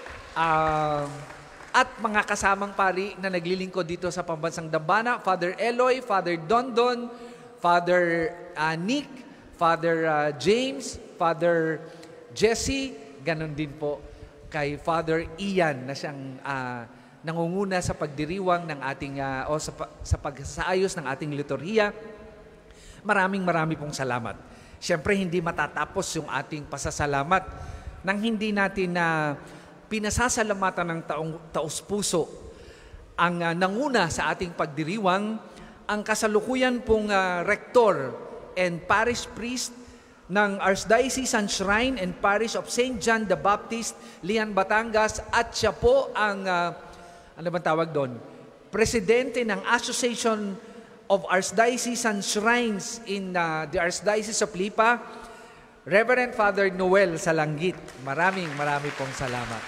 at mga kasamang pari na naglilingkod dito sa Pambansang Dambana, Father Eloy, Father Dondon, Father Nick, Father James, Father Jesse, ganon din po kay Father Ian na siyang nangunguna sa pagdiriwang ng ating sa pagsaayos ng ating liturhiya. Maraming pong salamat. Siyempre, hindi matatapos yung ating pasasalamat nang hindi natin pinasasalamatan ng taos-puso ang nanguna sa ating pagdiriwang, ang kasalukuyan pong rector and parish priest ng Archdiocese and Shrine and Parish of St. John the Baptist, Lian, Batangas, at siya po ang, presidente ng Association of Archdiocese and Shrines in the Archdiocese of Lipa, Reverend Father Noel Salanggit. Maraming pong salamat.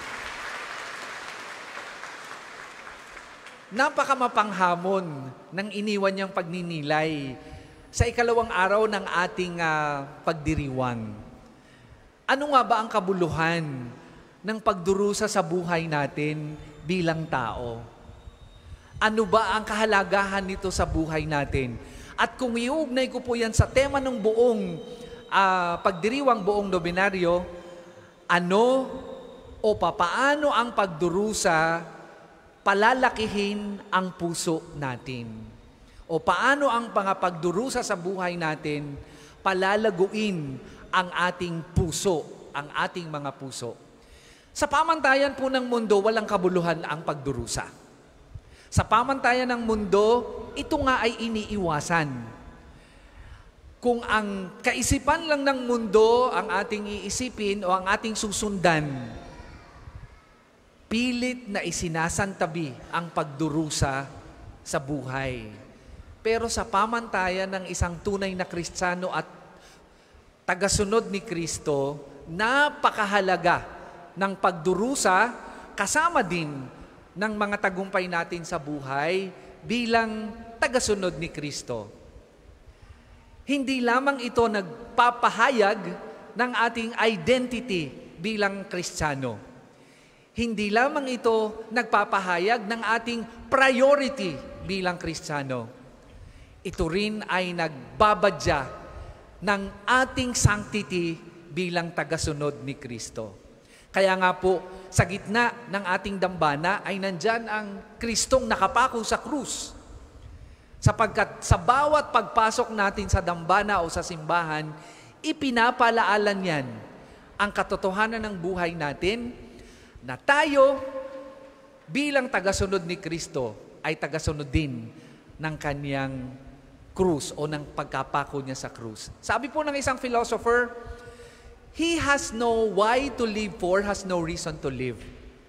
Napakamapanghamon ng iniwan niyang pagninilay sa ikalawang araw ng ating pagdiriwang. Ano nga ba ang kabuluhan ng pagdurusa sa buhay natin bilang tao? Ano ba ang kahalagahan nito sa buhay natin? At kung iugnay ko po yan sa tema ng buong pagdiriwang buong nobenaryo, ano o papaano ang pagdurusa palalakihin ang puso natin? o paano ang pagdurusa sa buhay natin palalaguin ang ating puso, ang ating mga puso. Sa pamantayan po ng mundo, walang kabuluhan ang pagdurusa. Sa pamantayan ng mundo, ito nga ay iniiwasan. Kung ang kaisipan lang ng mundo ang ating iisipin o ang ating susundan, pilit na isinasantabi ang pagdurusa sa buhay. Pero sa pamantayan ng isang tunay na Kristiyano at tagasunod ni Kristo, napakahalaga ng pagdurusa kasama din ng mga tagumpay natin sa buhay bilang tagasunod ni Kristo. Hindi lamang ito nagpapahayag ng ating identity bilang Kristiyano. Hindi lamang ito nagpapahayag ng ating priority bilang Kristiyano. Ito rin ay nagbabadya ng ating sanctity bilang tagasunod ni Kristo. Kaya nga po, sa gitna ng ating dambana ay nandyan ang Kristong nakapako sa krus. Sapagkat sa bawat pagpasok natin sa dambana o sa simbahan, ipinapalaalan yan ang katotohanan ng buhay natin na tayo bilang tagasunod ni Kristo ay tagasunod din ng kanyang krus o ng pagkapako niya sa krus. Sabi po ng isang philosopher, he has no why to live for, has no reason to live.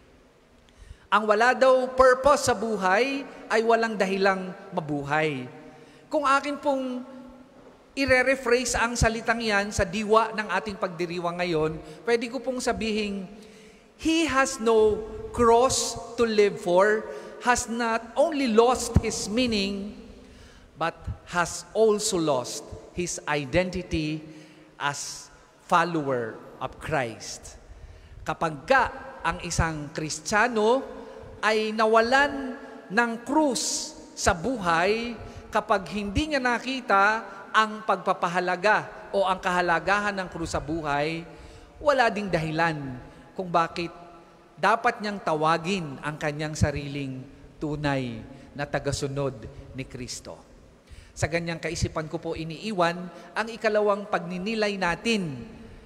Ang wala daw purpose sa buhay ay walang dahilang mabuhay. Kung akin pong i-rephrase ang salitang yan sa diwa ng ating pagdiriwang ngayon, pwede ko pong sabihin, he has no cross to live for, has not only lost his meaning, but has also lost his identity as follower of Christ. Kapag ka ang isang Kristiyano ay nawalan ng krus sa buhay, kapag hindi niya nakita ang pagpapahalaga o ang kahalagahan ng krus sa buhay, wala ding dahilan kung bakit dapat niyang tawagin ang kanyang sariling tunay na tagasunod ni Kristo. Sa ganyang kaisipan ko po iniiwan ang ikalawang pagninilay natin.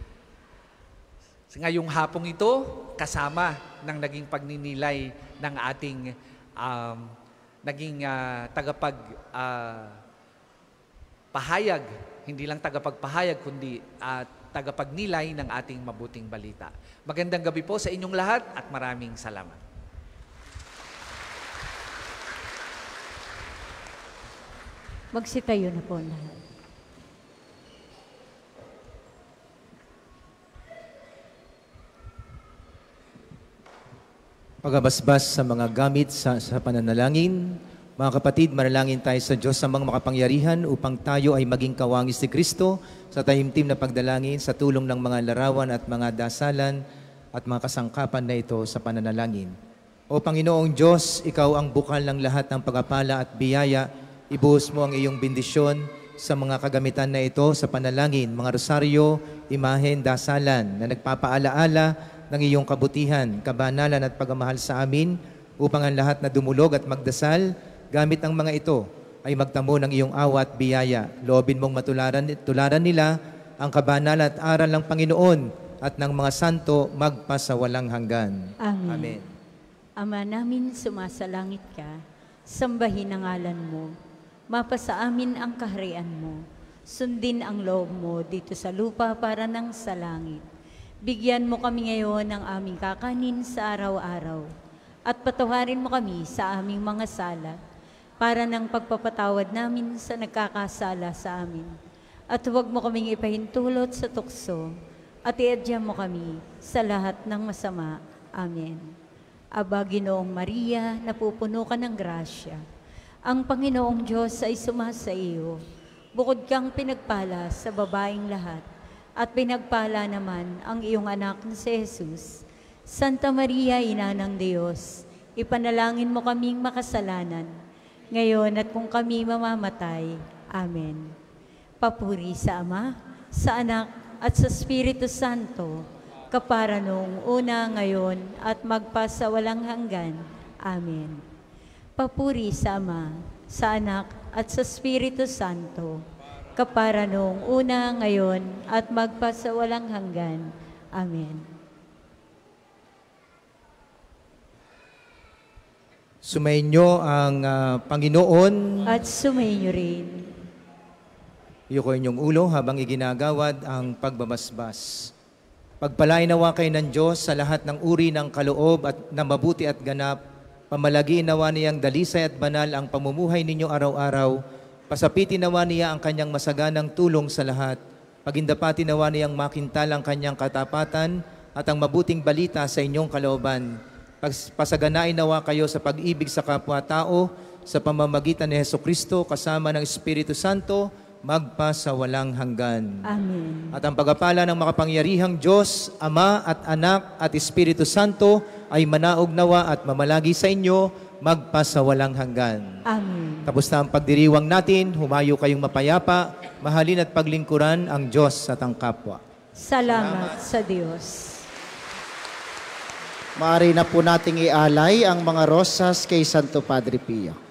Ngayong hapong ito, kasama ng naging pagninilay ng ating pahayag, hindi lang tagapagpahayag, kundi tagapagnilay ng ating mabuting balita. Magandang gabi po sa inyong lahat at maraming salamat. Magsitayo na po lahat. Pagabasbas sa mga gamit sa pananalangin, mga kapatid, manalangin tayo sa Diyos sa mga makapangyarihan upang tayo ay maging kawangis ni Kristo sa taimtim na pagdalangin sa tulong ng mga larawan at mga dasalan at mga kasangkapan na ito sa pananalangin. O Panginoong Diyos, Ikaw ang bukal ng lahat ng pagpapala at biyaya. Ibuhos mo ang iyong bendisyon sa mga kagamitan na ito sa panalangin, mga rosaryo, imahen, dasalan na nagpapaalaala ng iyong kabutihan, kabanalan at pagmamahal sa amin upang ang lahat na dumulog at magdasal gamit ang mga ito ay magtamo ng iyong awa at biyaya. Loobin mong tularan nila ang kabanalan at aral ng Panginoon at ng mga santo magpasawalang hanggan. Amen. Amen. Ama namin, sumasalangit ka, sambahin ang ngalan mo. Mapasa amin ang kaharian mo. Sundin ang loob mo dito sa lupa para nang sa langit. Bigyan mo kami ngayon ng aming kakanin sa araw-araw. At patawarin mo kami sa aming mga sala para ng pagpapatawad namin sa nagkakasala sa amin. At huwag mo kaming ipahintulot sa tukso at iadya mo kami sa lahat ng masama. Amen. Aba, Ginoong Maria, napupuno ka ng grasya. Ang Panginoong Diyos ay sumasa iyo. Bukod kang pinagpala sa babaeng lahat, at pinagpala naman ang iyong anak na si Jesus. Santa Maria, Ina ng Diyos, ipanalangin mo kaming makasalanan, ngayon at kung kami mamamatay. Amen. Papuri sa Ama, sa Anak, at sa Espiritu Santo, kapara noong una, ngayon, at magpasawalang hanggan. Amen. Papuri sa Ama, sa Anak, at sa Espiritu Santo, kapara noong una, ngayon, at magpasawalang hanggan. Amen. Sumainyo ang Panginoon. At sumainyo rin. Iyuko inyong ulo habang iginagawad ang pagbabasbas. Pagpalain nawa kayo ng Diyos sa lahat ng uri ng kaloob at na mabuti at ganap. Pamalagi nawa niyang dalisay at banal ang pamumuhay ninyo araw-araw. Pasapitin nawa niya ang kanyang masaganang tulong sa lahat. Pagindapati nawa niyang makintal ang kanyang katapatan at ang mabuting balita sa inyong kalooban. Pasaganain nawa kayo sa pag-ibig sa kapwa-tao sa pamamagitan ni Hesukristo kasama ng Espiritu Santo magpasawalang hanggan. Amen. At ang pagpapala ng makapangyarihang Diyos, Ama at Anak at Espiritu Santo ay manaog nawa at mamalagi sa inyo magpasawalang hanggan. Amen. Tapos na ang pagdiriwang natin, humayo kayong mapayapa, mahalin at paglingkuran ang Diyos at ang kapwa. Salamat sa Diyos. Maaari na po nating ialay ang mga rosas kay Santo Padre Pio.